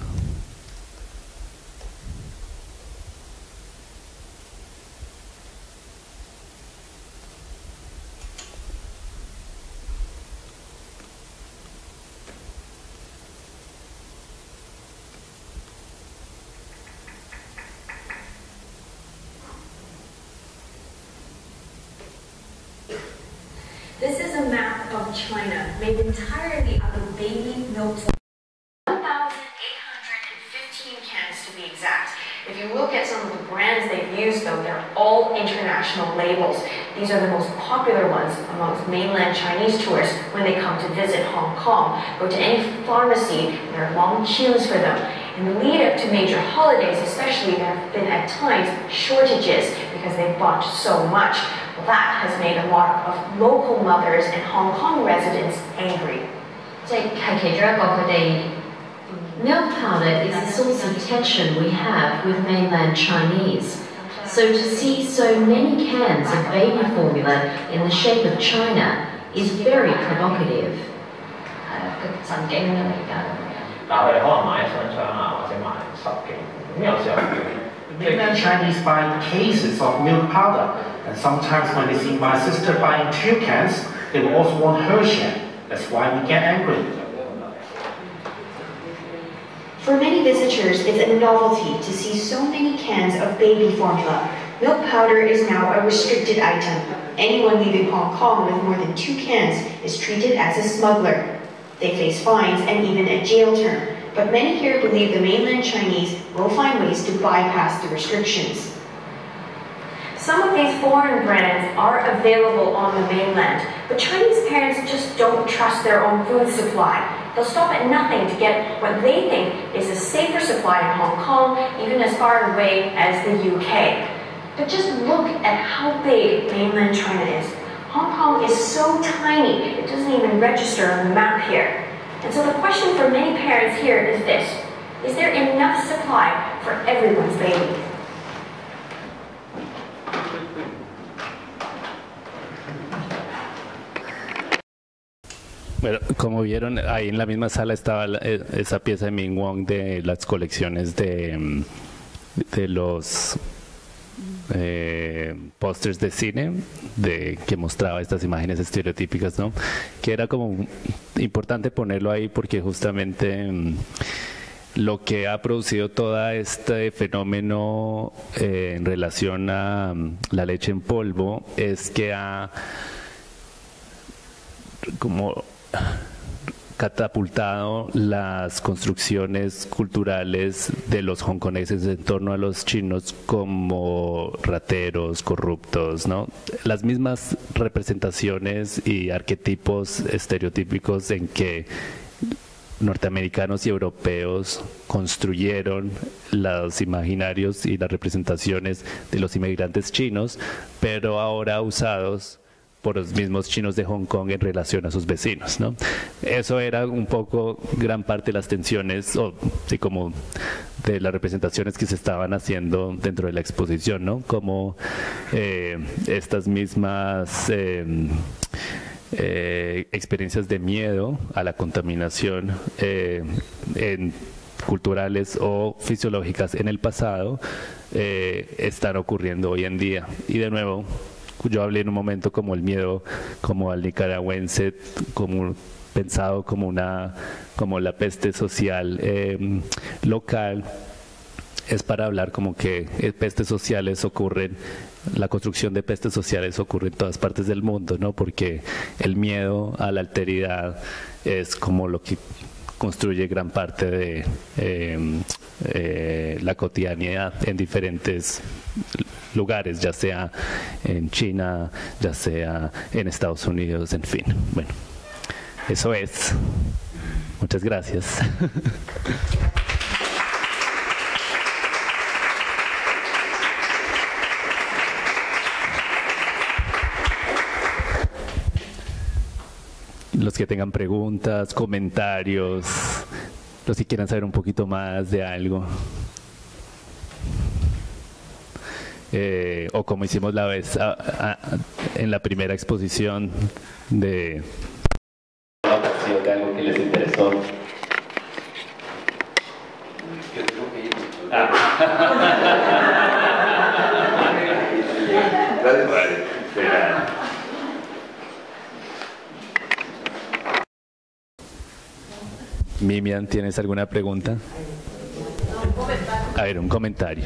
of China, made entirely out of baby milk. 1,815 cans to be exact. If you look at some of the brands they've used, though, they're all international labels. These are the most popular ones amongst mainland Chinese tourists when they come to visit Hong Kong. Go to any pharmacy, there are long queues for them. In the lead up to major holidays especially, there have been at times shortages because they've bought so much. Well, that has made a lot of local mothers and Hong Kong residents angry. 即係其中一個佢哋 milk powder is a source of tension we have with mainland Chinese. So to see so many cans of baby formula in the shape of China is very provocative. 神經啦而家。 嗱，佢哋可能買雙雙啊，或者買10幾，咁有時候。 Mainland Chinese buy cases of milk powder, and sometimes when they see my sister buying 2 cans, they will also want her share. That's why we get angry. For many visitors, it's a novelty to see so many cans of baby formula. Milk powder is now a restricted item. Anyone leaving Hong Kong with more than 2 cans is treated as a smuggler. They face fines and even a jail term. But many here believe the mainland Chinese will find ways to bypass the restrictions. Some of these foreign brands are available on the mainland, but Chinese parents just don't trust their own food supply. They'll stop at nothing to get what they think is a safer supply in Hong Kong, even as far away as the UK. But just look at how big mainland China is. Hong Kong is so tiny, it doesn't even register on the map here. And so the question for many parents here is this: is there enough supply for everyone's baby? Bueno, como vieron, ahí en la misma sala estaba esa pieza de Ming Wong de las colecciones de los pósters de cine que mostraba estas imágenes estereotípicas, ¿no? Que era como importante ponerlo ahí porque justamente lo que ha producido todo este fenómeno en relación a la leche en polvo es que ha como catapultado las construcciones culturales de los hongkoneses en torno a los chinos como rateros, corruptos, ¿no? Las mismas representaciones y arquetipos estereotípicos en que norteamericanos y europeos construyeron los imaginarios y las representaciones de los inmigrantes chinos, pero ahora usados por los mismos chinos de Hong Kong en relación a sus vecinos, ¿no? Eso era un poco gran parte de las tensiones, o sí, como de las representaciones que se estaban haciendo dentro de la exposición, ¿no? Como estas mismas experiencias de miedo a la contaminación culturales o fisiológicas en el pasado están ocurriendo hoy en día. Y de nuevo, yo hablé en un momento como el miedo como al nicaragüense, como pensado como la peste social local, es para hablar como que pestes sociales ocurren, la construcción de pestes sociales ocurre en todas partes del mundo, ¿no? Porque el miedo a la alteridad es como lo que construye gran parte de la cotidianidad en diferentes lugares, ya sea en China, ya sea en Estados Unidos, en fin. Bueno, eso es. Muchas gracias. Los que tengan preguntas, comentarios, los que quieran saber un poquito más de algo. O como hicimos la vez en la primera exposición de algo que les interesó. Mimian, ¿tienes alguna pregunta? A ver, un comentario.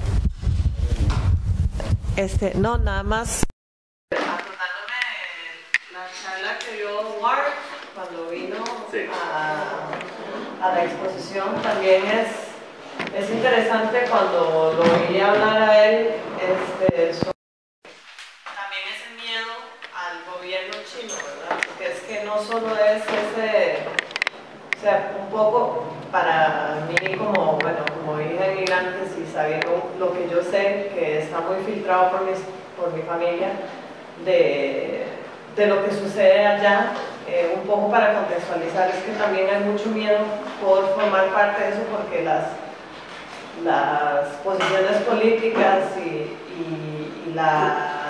No, nada más la exposición también es interesante cuando lo oí hablar a él sobre también ese miedo al gobierno chino, ¿verdad? Porque es que no solo es ese, o sea, un poco para mí como hija inmigrante y sabiendo lo que yo sé, que está muy filtrado por mi familia, de lo que sucede allá, un poco para contextualizar, es que también hay mucho miedo por formar parte de eso, porque las posiciones políticas y la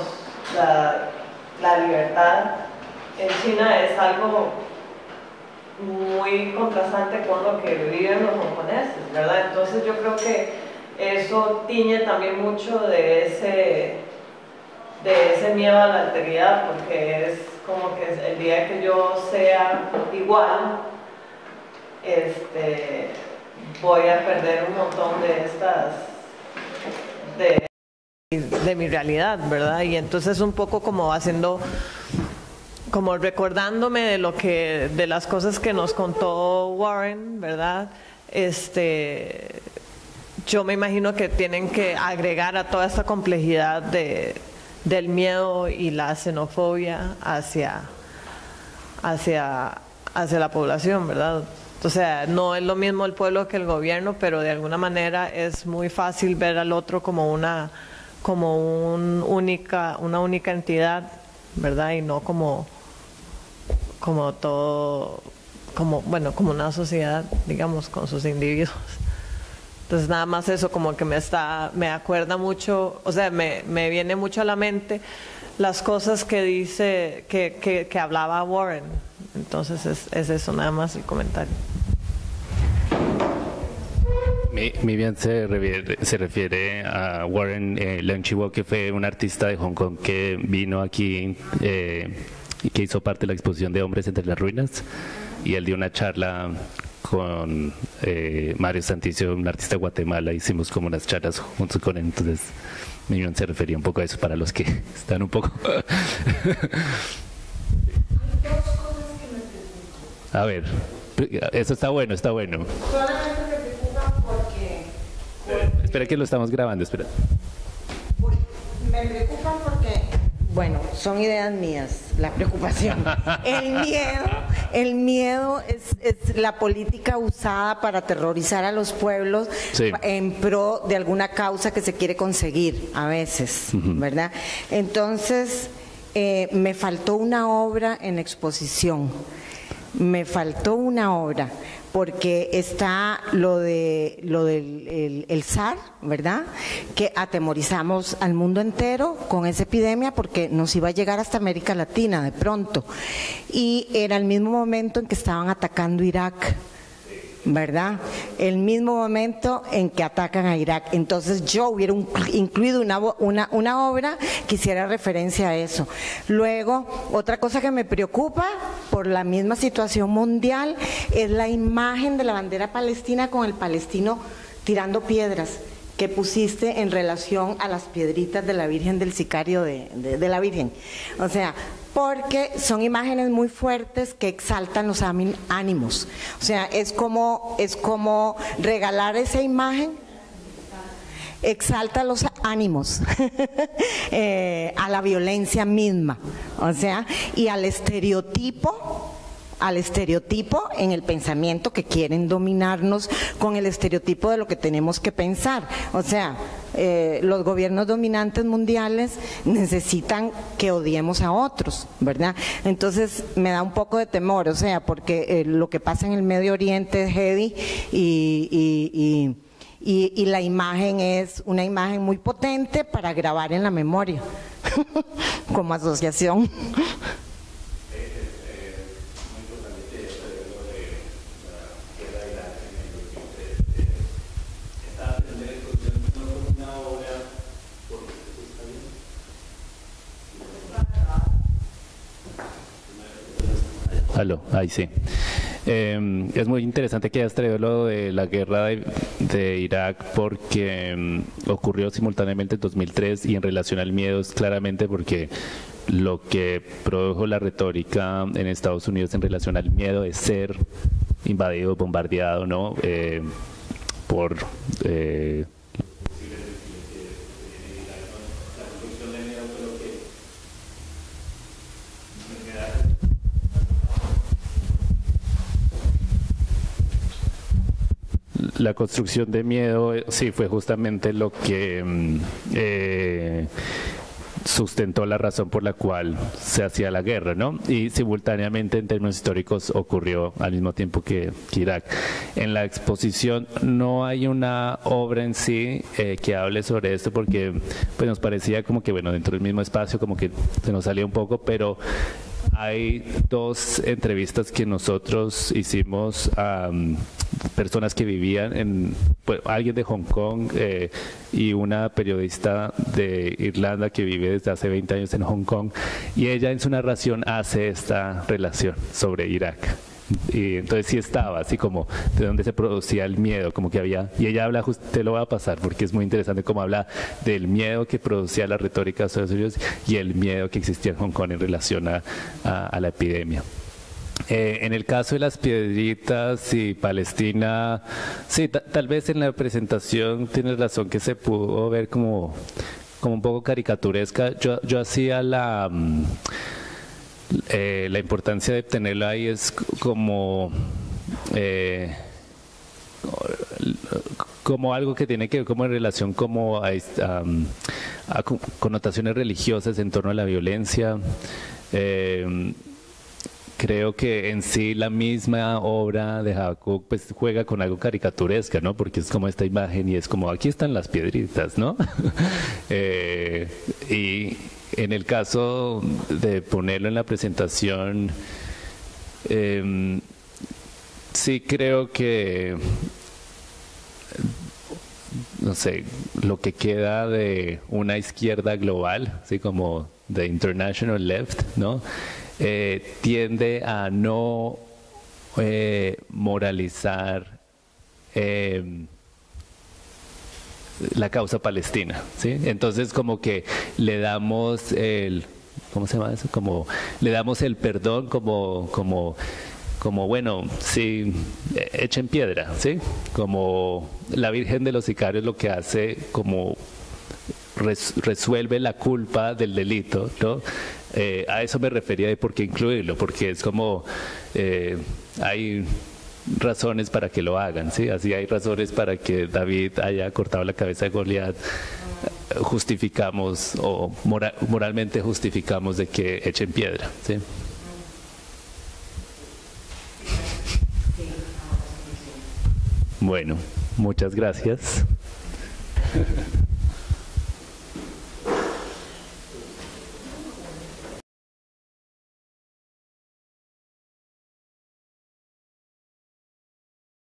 libertad en China es algo muy contrastante con lo que viven los hongkoneses, ¿verdad? Entonces yo creo que eso tiñe también mucho de ese miedo a la alteridad, porque es como que el día que yo sea igual, voy a perder un montón de estas de mi realidad, ¿verdad? Y entonces un poco como haciendo, como recordándome de las cosas que nos contó Warren, ¿verdad? Yo me imagino que tienen que agregar a toda esta complejidad del miedo y la xenofobia hacia la población, ¿verdad? O sea, no es lo mismo el pueblo que el gobierno, pero de alguna manera es muy fácil ver al otro como una única entidad, ¿verdad? Y no como una sociedad, digamos, con sus individuos. Entonces nada más eso como que me acuerda mucho, o sea, me viene mucho a la mente las cosas que dice, que hablaba Warren. Entonces es eso nada más el comentario. Vivian se refiere a Warren Leung Chi-wo, que fue un artista de Hong Kong que vino aquí y que hizo parte de la exposición de Hombres entre las Ruinas, y él dio una charla con Mario Santicio, un artista de Guatemala. Hicimos como unas charlas juntos con él, entonces Vivian se refería un poco a eso para los que están un poco a ver, eso está bueno. Solamente me preocupa porque... Espera que lo estamos grabando, espera. Me preocupan porque, bueno, son ideas mías, la preocupación. El miedo es la política usada para aterrorizar a los pueblos, sí, en pro de alguna causa que se quiere conseguir a veces, ¿verdad? Entonces, me faltó una obra en exposición. Me faltó una obra, porque está lo del el SARS, ¿verdad? Que atemorizamos al mundo entero con esa epidemia porque nos iba a llegar hasta América Latina de pronto. Y era el mismo momento en que estaban atacando Irak, ¿verdad? El mismo momento en que atacan a Irak. Entonces yo hubiera incluido una obra que hiciera referencia a eso. Luego, otra cosa que me preocupa por la misma situación mundial es la imagen de la bandera palestina con el palestino tirando piedras que pusiste en relación a las piedritas de la Virgen del Sicario de la Virgen. O sea, porque son imágenes muy fuertes que exaltan los ánimos. O sea, es como regalar esa imagen, exalta los ánimos a la violencia misma, o sea, y al estereotipo en el pensamiento, que quieren dominarnos con el estereotipo de lo que tenemos que pensar. O sea, los gobiernos dominantes mundiales necesitan que odiemos a otros, ¿verdad? Entonces me da un poco de temor, o sea, porque lo que pasa en el Medio Oriente es heavy y la imagen es una imagen muy potente para grabar en la memoria como asociación. Aló, ahí sí. Es muy interesante que hayas traído lo de la guerra de Irak, porque ocurrió simultáneamente en 2003, y en relación al miedo es claramente porque lo que produjo la retórica en Estados Unidos en relación al miedo es ser invadido, bombardeado, ¿no? Por la construcción de miedo, sí, fue justamente lo que sustentó la razón por la cual se hacía la guerra, ¿no? Y simultáneamente en términos históricos ocurrió al mismo tiempo que Irak. En la exposición no hay una obra en sí que hable sobre esto porque pues nos parecía como que, bueno, dentro del mismo espacio como que se nos salía un poco, pero hay dos entrevistas que nosotros hicimos a personas que vivían pues, alguien de Hong Kong y una periodista de Irlanda que vive desde hace 20 años en Hong Kong, y ella en su narración hace esta relación sobre Irak. Y entonces sí estaba así como de donde se producía el miedo, como que había, y ella habla, te lo voy a pasar porque es muy interesante cómo habla del miedo que producía la retórica de Estados Unidos y el miedo que existía en Hong Kong en relación a la epidemia. En el caso de las piedritas y Palestina, sí, tal vez en la presentación tienes razón que se pudo ver como un poco caricaturesca. Yo hacía la importancia de tenerlo ahí es como algo que tiene que ver como en relación como a connotaciones religiosas en torno a la violencia. Creo que en sí la misma obra de Habacuc pues juega con algo caricaturesca, ¿no? Porque es como esta imagen y es como aquí están las piedritas, ¿no? Y en el caso de ponerlo en la presentación, sí creo que, no sé, lo que queda de una izquierda global, así como the international left, ¿no? Tiende a no moralizar la causa palestina, ¿sí? Entonces como que le damos ¿cómo se llama eso? Como le damos el perdón como bueno, sí, echen piedra, ¿sí? Como la Virgen de los Sicarios lo que hace como resuelve la culpa del delito, ¿no? A eso me refería de por qué incluirlo, porque es como hay razones para que lo hagan, ¿sí? Así hay razones para que David haya cortado la cabeza de Goliat, justificamos o moralmente justificamos de que echen piedra, ¿sí? Bueno, muchas gracias.